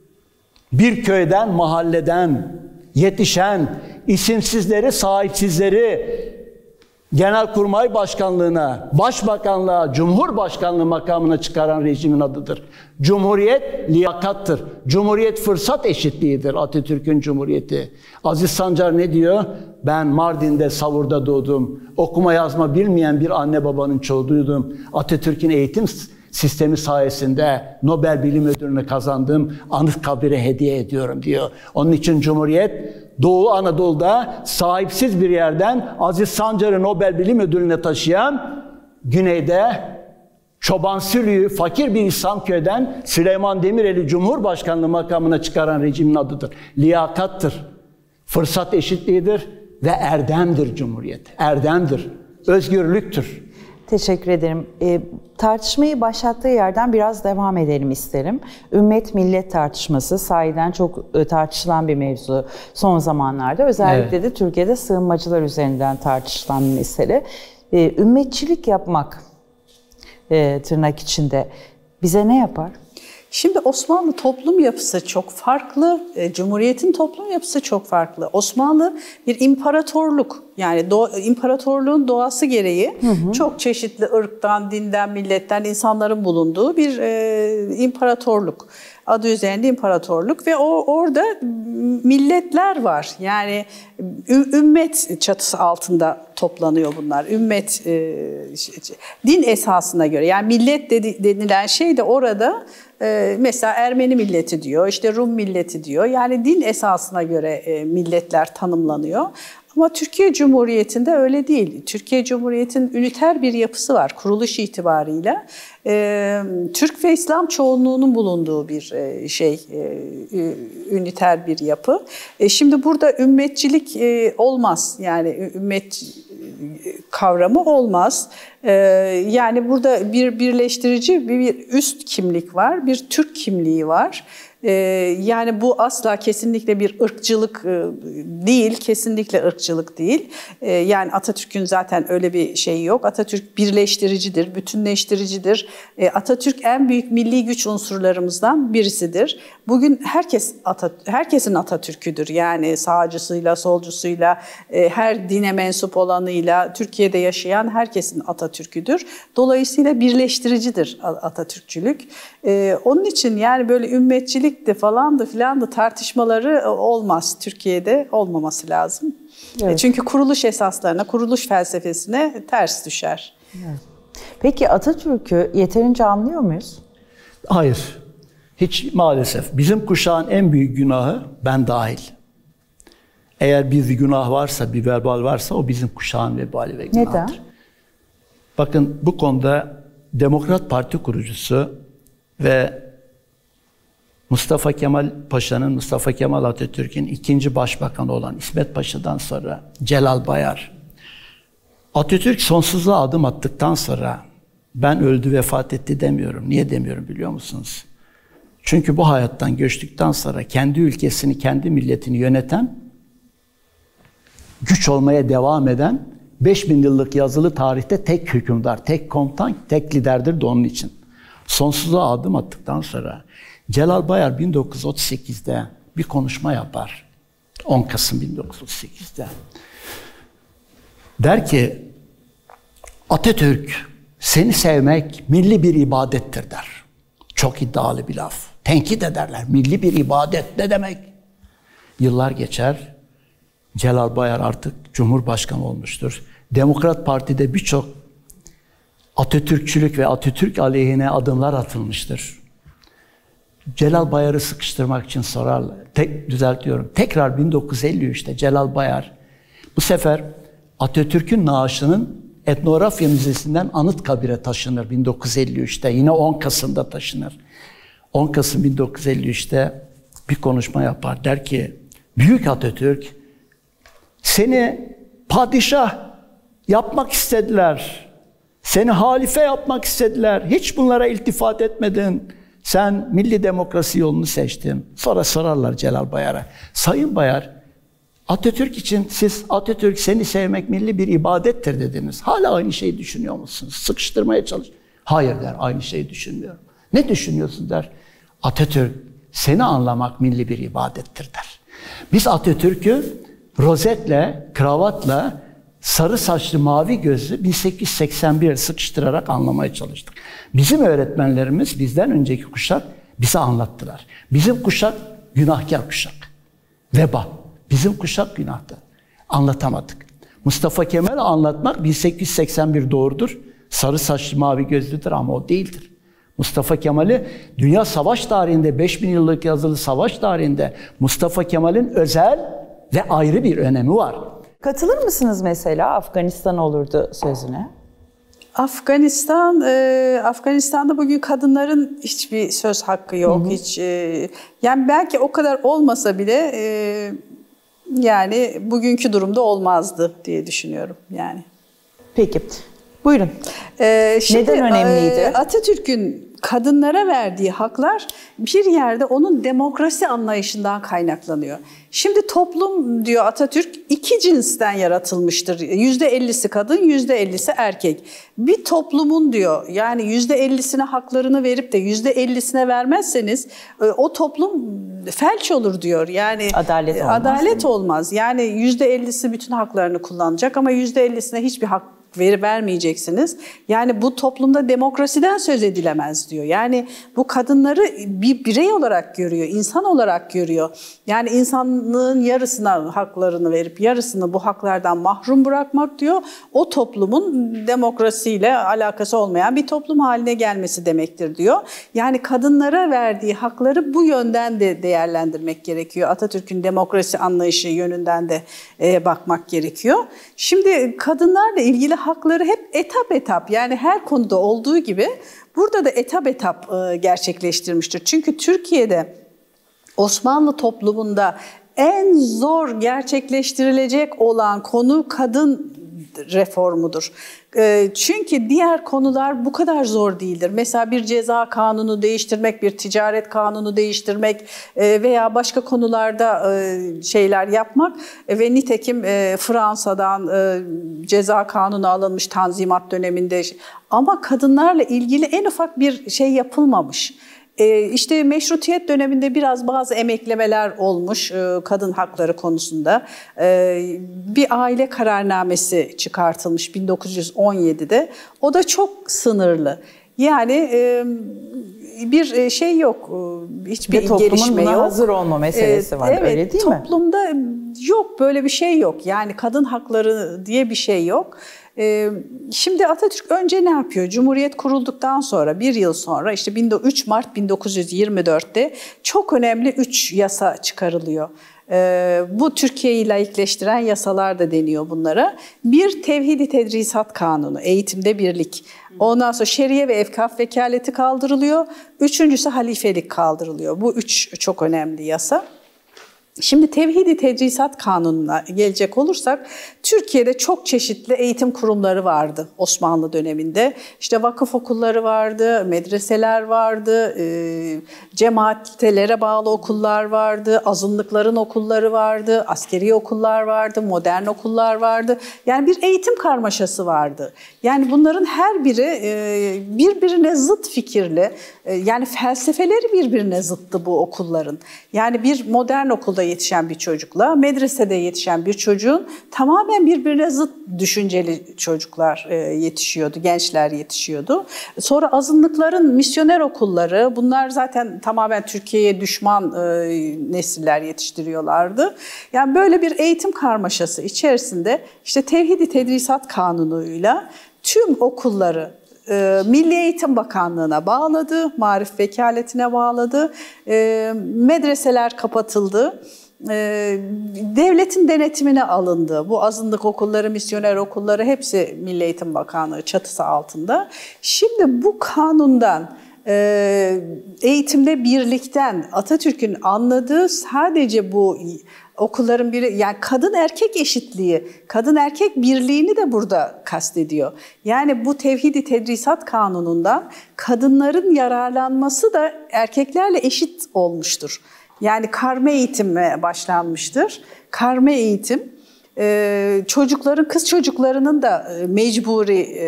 bir köyden, mahalleden yetişen, isimsizleri, sahipsizleri, Genelkurmay Başkanlığı'na, Başbakanlığa, Cumhurbaşkanlığı makamına çıkaran rejimin adıdır. Cumhuriyet liyakattır. Cumhuriyet fırsat eşitliğidir Atatürk'ün Cumhuriyeti. Aziz Sancar ne diyor? Ben Mardin'de, Savur'da doğdum. Okuma yazma bilmeyen bir anne babanın çocuğuydum. Atatürk'ün eğitim sistemi sayesinde Nobel Bilim Ödülünü kazandım. Anıtkabir'e hediye ediyorum diyor. Onun için Cumhuriyet Doğu Anadolu'da sahipsiz bir yerden Aziz Sancar'ı Nobel Bilim Ödülü'ne taşıyan, güneyde Çoban Sülü'yü fakir bir İslamköy'den Süleyman Demirel'i Cumhurbaşkanlığı makamına çıkaran rejimin adıdır. Liyakattır, fırsat eşitliğidir ve erdemdir Cumhuriyet. Erdemdir, özgürlüktür. Teşekkür ederim. E, tartışmayı başlattığı yerden biraz devam edelim isterim. Ümmet millet tartışması sahiden çok e, tartışılan bir mevzu son zamanlarda. Özellikle evet. de Türkiye'de sığınmacılar üzerinden tartışılan bir mesele. E, ümmetçilik yapmak e, tırnak içinde bize ne yapar? Şimdi Osmanlı toplum yapısı çok farklı, Cumhuriyet'in toplum yapısı çok farklı. Osmanlı bir imparatorluk, yani do, imparatorluğun doğası gereği hı hı. çok çeşitli ırktan, dinden, milletten insanların bulunduğu bir e, imparatorluk. Adı üzerinde imparatorluk ve o orada milletler var. Yani ümmet çatısı altında toplanıyor bunlar. Ümmet e, din esasına göre. Yani millet dedi, denilen şey de orada e, mesela Ermeni milleti diyor, işte Rum milleti diyor. Yani din esasına göre e, milletler tanımlanıyor. Ama Türkiye Cumhuriyeti'nde öyle değil. Türkiye Cumhuriyeti'nin üniter bir yapısı var kuruluş itibarıyla. Ee, Türk ve İslam çoğunluğunun bulunduğu bir e, şey, e, üniter bir yapı. E, şimdi burada ümmetçilik e, olmaz. Yani ümmet kavramı olmaz. E, yani burada bir birleştirici bir, bir üst kimlik var, bir Türk kimliği var. Yani bu asla kesinlikle bir ırkçılık değil, kesinlikle ırkçılık değil. Yani Atatürk'ün zaten öyle bir şeyi yok. Atatürk birleştiricidir, bütünleştiricidir. Atatürk en büyük milli güç unsurlarımızdan birisidir. Bugün herkes herkesin Atatürk'üdür. Yani sağcısıyla, solcusuyla, her dine mensup olanıyla, Türkiye'de yaşayan herkesin Atatürk'üdür. Dolayısıyla birleştiricidir Atatürkçülük. Onun için yani böyle ümmetçilik Katolikti falandı filandı tartışmaları olmaz. Türkiye'de olmaması lazım. Evet. Çünkü kuruluş esaslarına, kuruluş felsefesine ters düşer. Evet. Peki Atatürk'ü yeterince anlıyor muyuz? Hayır. Hiç maalesef. Bizim kuşağın en büyük günahı, ben dahil. Eğer bir günah varsa, bir vebal varsa o bizim kuşağın vebali ve günahıdır. Neden? Bakın bu konuda Demokrat Parti kurucusu ve Mustafa Kemal Paşa'nın, Mustafa Kemal Atatürk'ün ikinci başbakanı olan İsmet Paşa'dan sonra Celal Bayar, Atatürk sonsuzluğa adım attıktan sonra ben öldü, vefat etti demiyorum. Niye demiyorum biliyor musunuz? Çünkü bu hayattan göçtükten sonra kendi ülkesini, kendi milletini yöneten, güç olmaya devam eden beş bin yıllık yazılı tarihte tek hükümdar, tek komutan, tek liderdir de onun için. Sonsuzluğa adım attıktan sonra Celal Bayar bin dokuz yüz otuz sekizde bir konuşma yapar. on Kasım bin dokuz yüz otuz sekizde. Der ki, Atatürk, seni sevmek milli bir ibadettir der. Çok iddialı bir laf. Tenkit ederler. Milli bir ibadet ne demek? Yıllar geçer. Celal Bayar artık Cumhurbaşkanı olmuştur. Demokrat Parti'de birçok Atatürkçülük ve Atatürk aleyhine adımlar atılmıştır. Celal Bayar'ı sıkıştırmak için sorarlar. Tek, düzeltiyorum. Tekrar bin dokuz yüz elli üçte Celal Bayar bu sefer Atatürk'ün naaşının Etnografya Müzesi'nden Anıtkabir'e taşınır bin dokuz yüz elli üçte. Yine on Kasım'da taşınır. on Kasım bin dokuz yüz elli üçte bir konuşma yapar. Der ki, Büyük Atatürk, seni padişah yapmak istediler. Seni halife yapmak istediler. Hiç bunlara iltifat etmedin. Sen milli demokrasi yolunu seçtin. Sonra sorarlar Celal Bayar'a. Sayın Bayar, Atatürk için siz Atatürk seni sevmek milli bir ibadettir dediniz. Hala aynı şeyi düşünüyor musunuz? Sıkıştırmaya çalış. Hayır der, aynı şeyi düşünmüyorum. Ne düşünüyorsun der. Atatürk seni anlamak milli bir ibadettir der. Biz Atatürk'ü rozetle, kravatla, sarı saçlı, mavi gözlü bin sekiz yüz seksen bir sıkıştırarak anlamaya çalıştık. Bizim öğretmenlerimiz, bizden önceki kuşak bize anlattılar. Bizim kuşak günahkar kuşak. Veba. Bizim kuşak günahta. Anlatamadık. Mustafa Kemal'i anlatmak bin sekiz yüz seksen bir doğrudur. Sarı saçlı, mavi gözlüdür ama o değildir. Mustafa Kemal'i dünya savaş tarihinde, beş bin yıllık yazılı savaş tarihinde Mustafa Kemal'in özel ve ayrı bir önemi var. Katılır mısınız mesela Afganistan olurdu sözüne? Afganistan, e, Afganistan'da bugün kadınların hiçbir söz hakkı yok. Hı hı. Hiç, e, yani belki o kadar olmasa bile e, yani bugünkü durumda olmazdı diye düşünüyorum yani. Peki, buyurun. Ee, şimdi, Neden önemliydi? E, Atatürk'ün kadınlara verdiği haklar bir yerde onun demokrasi anlayışından kaynaklanıyor. Şimdi toplum diyor Atatürk iki cinsten yaratılmıştır. Yüzde ellisi kadın, yüzde ellisi erkek. Bir toplumun diyor yani yüzde ellisine haklarını verip de yüzde ellisine vermezseniz o toplum felç olur diyor. Yani adalet olmaz. Adalet olmaz. Yani yüzde ellisi bütün haklarını kullanacak ama yüzde ellisine hiçbir hak veri vermeyeceksiniz. Yani bu toplumda demokrasiden söz edilemez diyor. Yani bu kadınları bir birey olarak görüyor, insan olarak görüyor. Yani insanlığın yarısına haklarını verip yarısını bu haklardan mahrum bırakmak diyor. O toplumun demokrasiyle alakası olmayan bir toplum haline gelmesi demektir diyor. Yani kadınlara verdiği hakları bu yönden de değerlendirmek gerekiyor. Atatürk'ün demokrasi anlayışı yönünden de e, bakmak gerekiyor. Şimdi kadınlarla ilgili hakları hep etap etap yani her konuda olduğu gibi burada da etap etap e, gerçekleştirmiştir. Çünkü Türkiye'de Osmanlı toplumunda en zor gerçekleştirilecek olan konu kadın reformudur. Çünkü diğer konular bu kadar zor değildir. Mesela bir ceza kanunu değiştirmek, bir ticaret kanunu değiştirmek veya başka konularda şeyler yapmak ve nitekim Fransa'dan ceza kanunu alınmış Tanzimat döneminde ama kadınlarla ilgili en ufak bir şey yapılmamış. İşte meşrutiyet döneminde biraz bazı emeklemeler olmuş kadın hakları konusunda. Bir aile kararnamesi çıkartılmış bin dokuz yüz on yedide. O da çok sınırlı. Yani e, bir şey yok, hiçbir gelişme yok. Toplumun buna hazır olma meselesi var, evet, öyle değil mi? Toplumda yok, böyle bir şey yok. Yani kadın hakları diye bir şey yok. Şimdi Atatürk önce ne yapıyor? Cumhuriyet kurulduktan sonra, bir yıl sonra, işte üç Mart bin dokuz yüz yirmi dört'te çok önemli üç yasa çıkarılıyor. Bu Türkiye'yi laikleştiren yasalar da deniyor bunlara. Bir, Tevhid-i Tedrisat Kanunu, eğitimde birlik. Ondan sonra şeriye ve efkaf vekaleti kaldırılıyor. Üçüncüsü halifelik kaldırılıyor. Bu üç çok önemli yasa. Şimdi Tevhid-i Tedrisat Kanunu'na gelecek olursak, Türkiye'de çok çeşitli eğitim kurumları vardı Osmanlı döneminde. İşte vakıf okulları vardı, medreseler vardı, e, cemaatlere bağlı okullar vardı, azınlıkların okulları vardı, askeri okullar vardı, modern okullar vardı. Yani bir eğitim karmaşası vardı. Yani bunların her biri e, birbirine zıt fikirli, e, yani felsefeleri birbirine zıttı bu okulların. Yani bir modern okulda yetişen bir çocukla medresede yetişen bir çocuğun tamamen birbirine zıt düşünceli çocuklar yetişiyordu, gençler yetişiyordu. Sonra azınlıkların misyoner okulları, bunlar zaten tamamen Türkiye'ye düşman nesiller yetiştiriyorlardı. Yani böyle bir eğitim karmaşası içerisinde işte Tevhid-i Tedrisat Kanunu'yla tüm okulları Milli Eğitim Bakanlığı'na bağladı, marif vekaletine bağladı, medreseler kapatıldı, devletin denetimine alındı. Bu azınlık okulları, misyoner okulları hepsi Milli Eğitim Bakanlığı çatısı altında. Şimdi bu kanundan, eğitimde birlikten Atatürk'ün anladığı sadece bu okulların biri, yani kadın erkek eşitliği, kadın erkek birliğini de burada kastediyor. Yani bu Tevhid-i Tedrisat Kanunu'ndan kadınların yararlanması da erkeklerle eşit olmuştur. Yani karma eğitime başlanmıştır. Karma eğitim, çocukların, kız çocuklarının da mecburi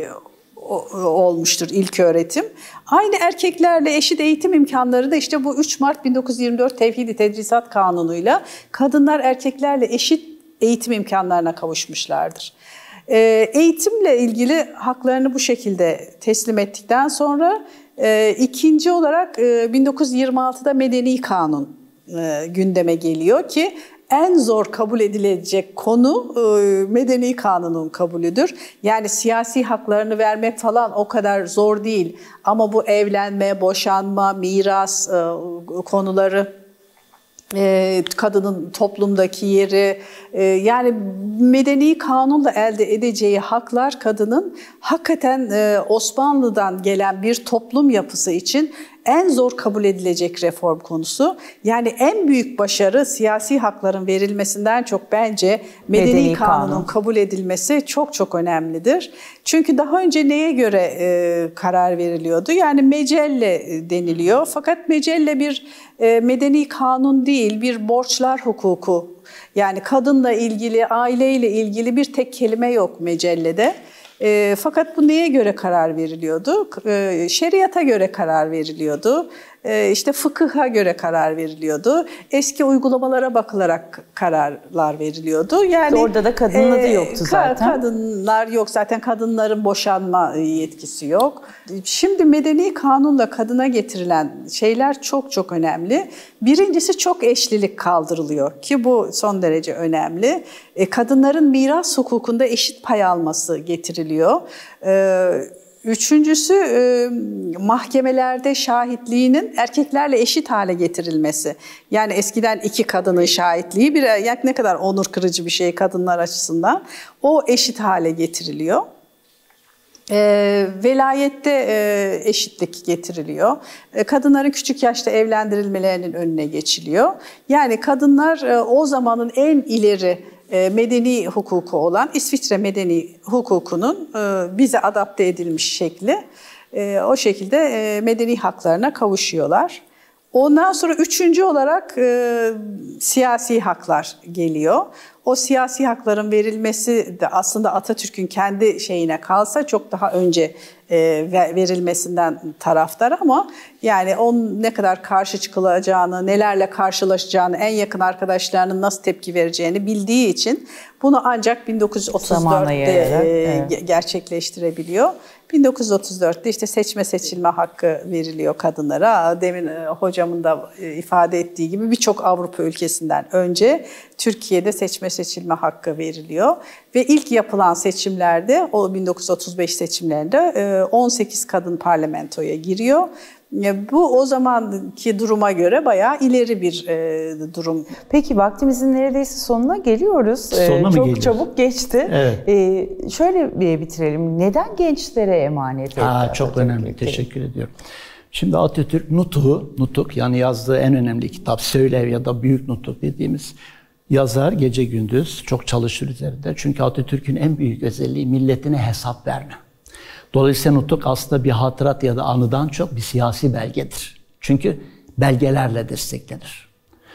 olmuştur ilk öğretim. Aynı erkeklerle eşit eğitim imkanları da işte bu üç Mart bin dokuz yüz yirmi dört Tevhid-i Tedrisat Kanunu'yla kadınlar erkeklerle eşit eğitim imkanlarına kavuşmuşlardır. Eğitimle ilgili haklarını bu şekilde teslim ettikten sonra ikinci olarak bin dokuz yüz yirmi altıda Medeni Kanun gündeme geliyor ki en zor kabul edilecek konu Medeni Kanun'un kabulüdür. Yani siyasi haklarını vermek falan o kadar zor değil. Ama bu evlenme, boşanma, miras konuları, kadının toplumdaki yeri, yani Medeni Kanun'la elde edeceği haklar kadının hakikaten Osmanlı'dan gelen bir toplum yapısı için en zor kabul edilecek reform konusu. Yani en büyük başarı siyasi hakların verilmesinden çok bence Medeni, Medeni Kanun'un Kanun. kabul edilmesi çok çok önemlidir. Çünkü daha önce neye göre e, karar veriliyordu? Yani mecelle deniliyor. Fakat mecelle bir e, Medeni Kanun değil, bir borçlar hukuku. Yani kadınla ilgili, aileyle ilgili bir tek kelime yok mecellede. E, fakat bu neye göre karar veriliyordu? E, şeriata göre karar veriliyordu. E, işte fıkıha göre karar veriliyordu. Eski uygulamalara bakılarak kararlar veriliyordu. Yani orada da kadının adı yoktu zaten. Kadınlar yok zaten, kadınların boşanma yetkisi yok. Şimdi Medeni Kanun'la kadına getirilen şeyler çok çok önemli. Birincisi çok eşlilik kaldırılıyor ki bu son derece önemli. E, kadınların miras hukukunda eşit pay alması getiriliyor. E, Üçüncüsü e, mahkemelerde şahitliğinin erkeklerle eşit hale getirilmesi. Yani eskiden iki kadının şahitliği bir, yani ne kadar onur kırıcı bir şey kadınlar açısından, o eşit hale getiriliyor. E, velayette e, eşitlik getiriliyor. E, kadınların küçük yaşta evlendirilmelerinin önüne geçiliyor. Yani kadınlar e, o zamanın en ileri medeni hukuku olan İsviçre medeni hukukunun bize adapte edilmiş şekli, o şekilde medeni haklarına kavuşuyorlar. Ondan sonra üçüncü olarak siyasi haklar geliyor. O siyasi hakların verilmesi de aslında Atatürk'ün kendi şeyine kalsa çok daha önce verilmesinden taraftar, ama yani onun ne kadar karşı çıkılacağını, nelerle karşılaşacağını, en yakın arkadaşlarının nasıl tepki vereceğini bildiği için bunu ancak bin dokuz yüz otuz dörtte evet. gerçekleştirebiliyor. bin dokuz yüz otuz dörtte işte seçme seçilme hakkı veriliyor kadınlara. Demin hocamın da ifade ettiği gibi birçok Avrupa ülkesinden önce Türkiye'de seçme seçilme hakkı veriliyor. Ve ilk yapılan seçimlerde, o bin dokuz yüz otuz beş seçimlerinde on sekiz kadın parlamentoya giriyor. Bu o zamanki duruma göre bayağı ileri bir e, durum. Peki vaktimizin neredeyse sonuna geliyoruz. Sonuna ee, mı çok geliyoruz? çabuk geçti. Evet. Ee, şöyle bir bitirelim. Neden gençlere emanet etti? Aa, çok önemli. Teşekkür ediyorum. Şimdi Atatürk Nutuk'u, Nutuk yani yazdığı en önemli kitap Söylev ya da Büyük Nutuk dediğimiz yazar gece gündüz çok çalışır üzerinde. Çünkü Atatürk'ün en büyük özelliği milletine hesap verme. Dolayısıyla Nutuk aslında bir hatırat ya da anıdan çok bir siyasi belgedir. Çünkü belgelerle desteklenir.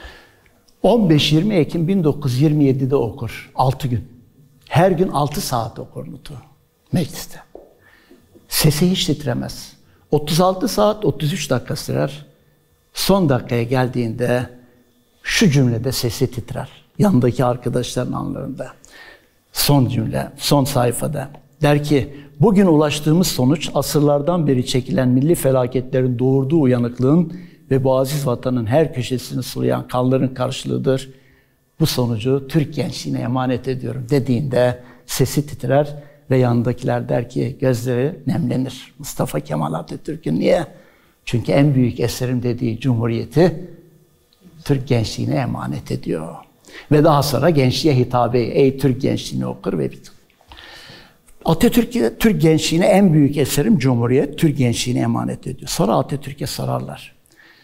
on beş yirmi Ekim bin dokuz yüz yirmi yedi'de okur. altı gün. Her gün altı saat okur Nutuk mecliste. Sesi hiç titremez. otuz altı saat otuz üç dakika sürer. Son dakikaya geldiğinde şu cümlede sesi titrer. Yanındaki arkadaşların anlarında. Son cümle, son sayfada. Der ki, bugün ulaştığımız sonuç asırlardan beri çekilen milli felaketlerin doğurduğu uyanıklığın ve bu aziz vatanın her köşesini sulayan kanların karşılığıdır. Bu sonucu Türk gençliğine emanet ediyorum dediğinde sesi titrer ve yanındakiler der ki gözleri nemlenir. Mustafa Kemal Atatürk'ün niye? Çünkü en büyük eserim dediği Cumhuriyeti Türk gençliğine emanet ediyor. Ve daha sonra gençliğe hitabe, ey Türk gençliğini okur ve bitir. Atatürk, Türk gençliğine en büyük eserim Cumhuriyet, Türk gençliğine emanet ediyor. Sonra Atatürk'e sorarlar.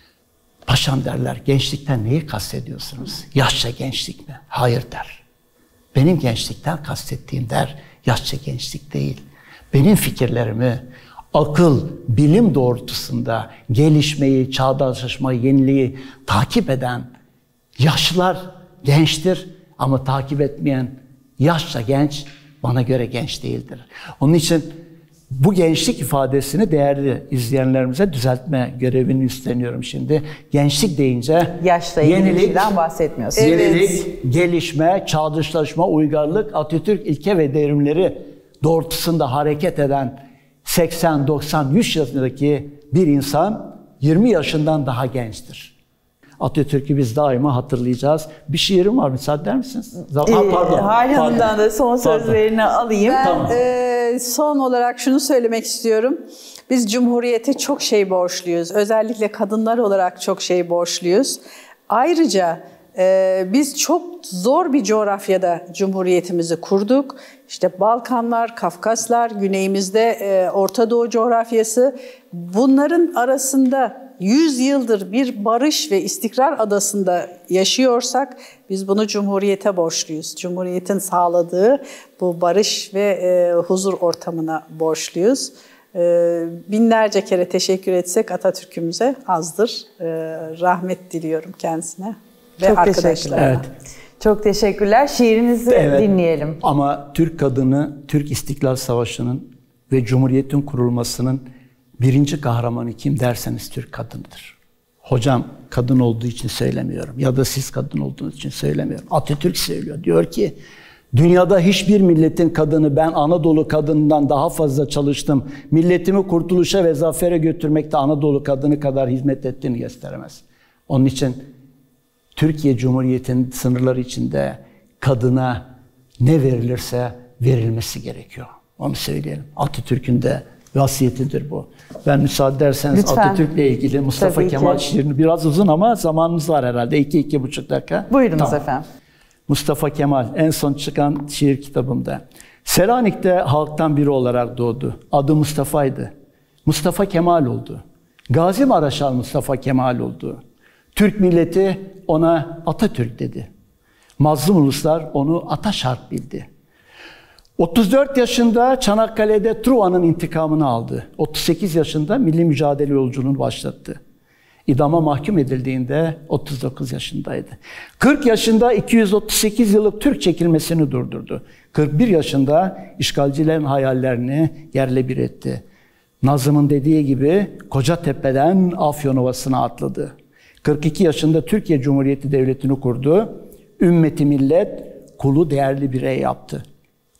Paşam derler, gençlikten neyi kastediyorsunuz? Yaşça gençlik mi? Hayır der. Benim gençlikten kastettiğim der, yaşça gençlik değil. Benim fikirlerimi akıl, bilim doğrultusunda gelişmeyi, çağdaşlaşmayı, yeniliği takip eden yaşlılar gençtir ama takip etmeyen yaşça genç bana göre genç değildir. Onun için bu gençlik ifadesini değerli izleyenlerimize düzeltme görevini üstleniyorum şimdi. Gençlik deyince yaşla ilgili bir şeyden bahsetmiyorsunuz. Yenilik, evet. Gelişme, çağdaşlaşma, uygarlık, Atatürk ilke ve devrimleri doğrultusunda hareket eden seksen, doksan, yüz yaşındaki bir insan yirmi yaşından daha gençtir. Atatürk'ü biz daima hatırlayacağız. Bir şiirim var, müsaade eder misiniz? Ee, ha, pardon. Hale Hanım'dan da son sözlerini alayım. Ben tamam. e, son olarak şunu söylemek istiyorum. Biz Cumhuriyet'e çok şey borçluyuz. Özellikle kadınlar olarak çok şey borçluyuz. Ayrıca e, biz çok zor bir coğrafyada Cumhuriyetimizi kurduk. İşte Balkanlar, Kafkaslar, güneyimizde e, Orta Doğu coğrafyası. Bunların arasında yüz yıldır bir barış ve istikrar adasında yaşıyorsak biz bunu Cumhuriyet'e borçluyuz. Cumhuriyet'in sağladığı bu barış ve e, huzur ortamına borçluyuz. E, binlerce kere teşekkür etsek Atatürk'ümüze azdır. E, rahmet diliyorum kendisine ve çok arkadaşlarına. Evet. Çok teşekkürler. Şiirinizi evet. dinleyelim. Ama Türk kadını, Türk İstiklal Savaşı'nın ve Cumhuriyet'in kurulmasının birinci kahramanı kim derseniz Türk kadınıdır. Hocam kadın olduğu için söylemiyorum ya da siz kadın olduğunuz için söylemiyorum. Atatürk söylüyor. Diyor ki dünyada hiçbir milletin kadını ben Anadolu kadınından daha fazla çalıştım. Milletimi kurtuluşa ve zafere götürmekte Anadolu kadını kadar hizmet ettiğini gösteremez. Onun için Türkiye Cumhuriyeti'nin sınırları içinde kadına ne verilirse verilmesi gerekiyor. Onu söyleyelim. Atatürk'ün de vasiyetidir bu. Ben müsaade ederseniz Lütfen. Atatürk'le ilgili Mustafa Tabii Kemal ki. şiirini biraz uzun ama zamanımız var herhalde. iki iki buçuk dakika. Buyurunuz tamam. efendim. Mustafa Kemal en son çıkan şiir kitabımda. Selanik'te halktan biri olarak doğdu. Adı Mustafa'ydı. Mustafa Kemal oldu. Gazi Maraşal Mustafa Kemal oldu. Türk milleti ona Atatürk dedi. Mazlum uluslar onu Ataşarp bildi. otuz dört yaşında Çanakkale'de Truva'nın intikamını aldı. otuz sekiz yaşında milli mücadele yolculuğunu başlattı. İdama mahkum edildiğinde otuz dokuz yaşındaydı. kırk yaşında iki yüz otuz sekiz yıllık Türk çekilmesini durdurdu. kırk bir yaşında işgalcilerin hayallerini yerle bir etti. Nazım'ın dediği gibi Kocatepe'den Afyonovası'na atladı. kırk iki yaşında Türkiye Cumhuriyeti Devleti'ni kurdu. Ümmeti millet, kulu değerli birey yaptı.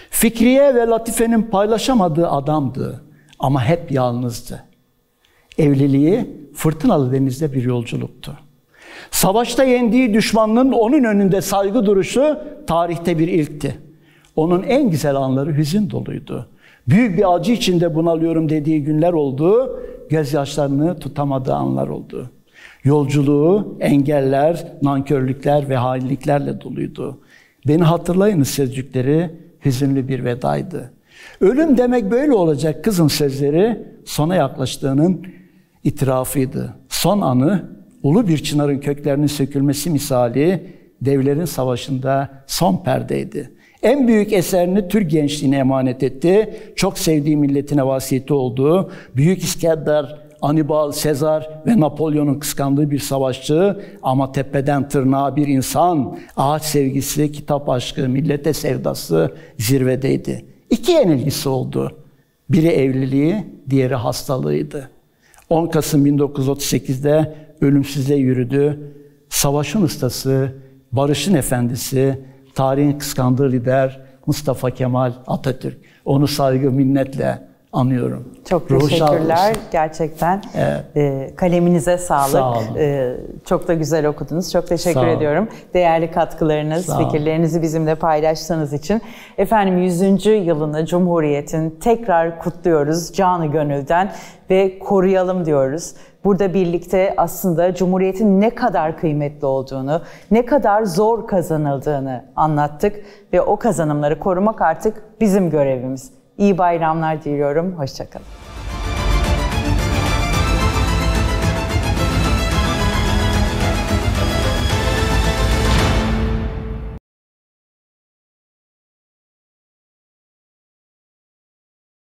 Fikriye ve Latife'nin paylaşamadığı adamdı ama hep yalnızdı. Evliliği fırtınalı denizde bir yolculuktu. Savaşta yendiği düşmanının onun önünde saygı duruşu tarihte bir ilkti. Onun en güzel anları hüzün doluydu. Büyük bir acı içinde bunalıyorum dediği günler oldu, gözyaşlarını tutamadığı anlar oldu. Yolculuğu engeller, nankörlükler ve hainliklerle doluydu. Beni hatırlayınız sözcükleri hüzünlü bir vedaydı. Ölüm demek böyle olacak kızın sözleri sona yaklaştığının itirafıydı. Son anı ulu bir çınarın köklerinin sökülmesi misali devlerin savaşında son perdeydi. En büyük eserini Türk gençliğine emanet etti. Çok sevdiği milletine vasiyeti oldu. Büyük İskender, Anibal, Sezar ve Napolyon'un kıskandığı bir savaşçı ama tepeden tırnağa bir insan, ağaç sevgisi, kitap aşkı, millete sevdası zirvedeydi. İki yenilgisi oldu. Biri evliliği, diğeri hastalığıydı. on Kasım bin dokuz yüz otuz sekiz'de ölümsüzlüğe yürüdü. Savaşın ustası, barışın efendisi, tarihin kıskandığı lider Mustafa Kemal Atatürk. Onu saygı, minnetle anıyorum. Çok Ruhu teşekkürler. Gerçekten evet. e, kaleminize sağlık. Sağ olun. E, çok da güzel okudunuz. Çok teşekkür Sağ ediyorum. Değerli katkılarınız, Sağ fikirlerinizi bizimle paylaştığınız için. Efendim yüzüncü yılını Cumhuriyet'in tekrar kutluyoruz canı gönülden ve koruyalım diyoruz. Burada birlikte aslında Cumhuriyet'in ne kadar kıymetli olduğunu, ne kadar zor kazanıldığını anlattık ve o kazanımları korumak artık bizim görevimiz. İyi bayramlar diliyorum. Hoşça kalın.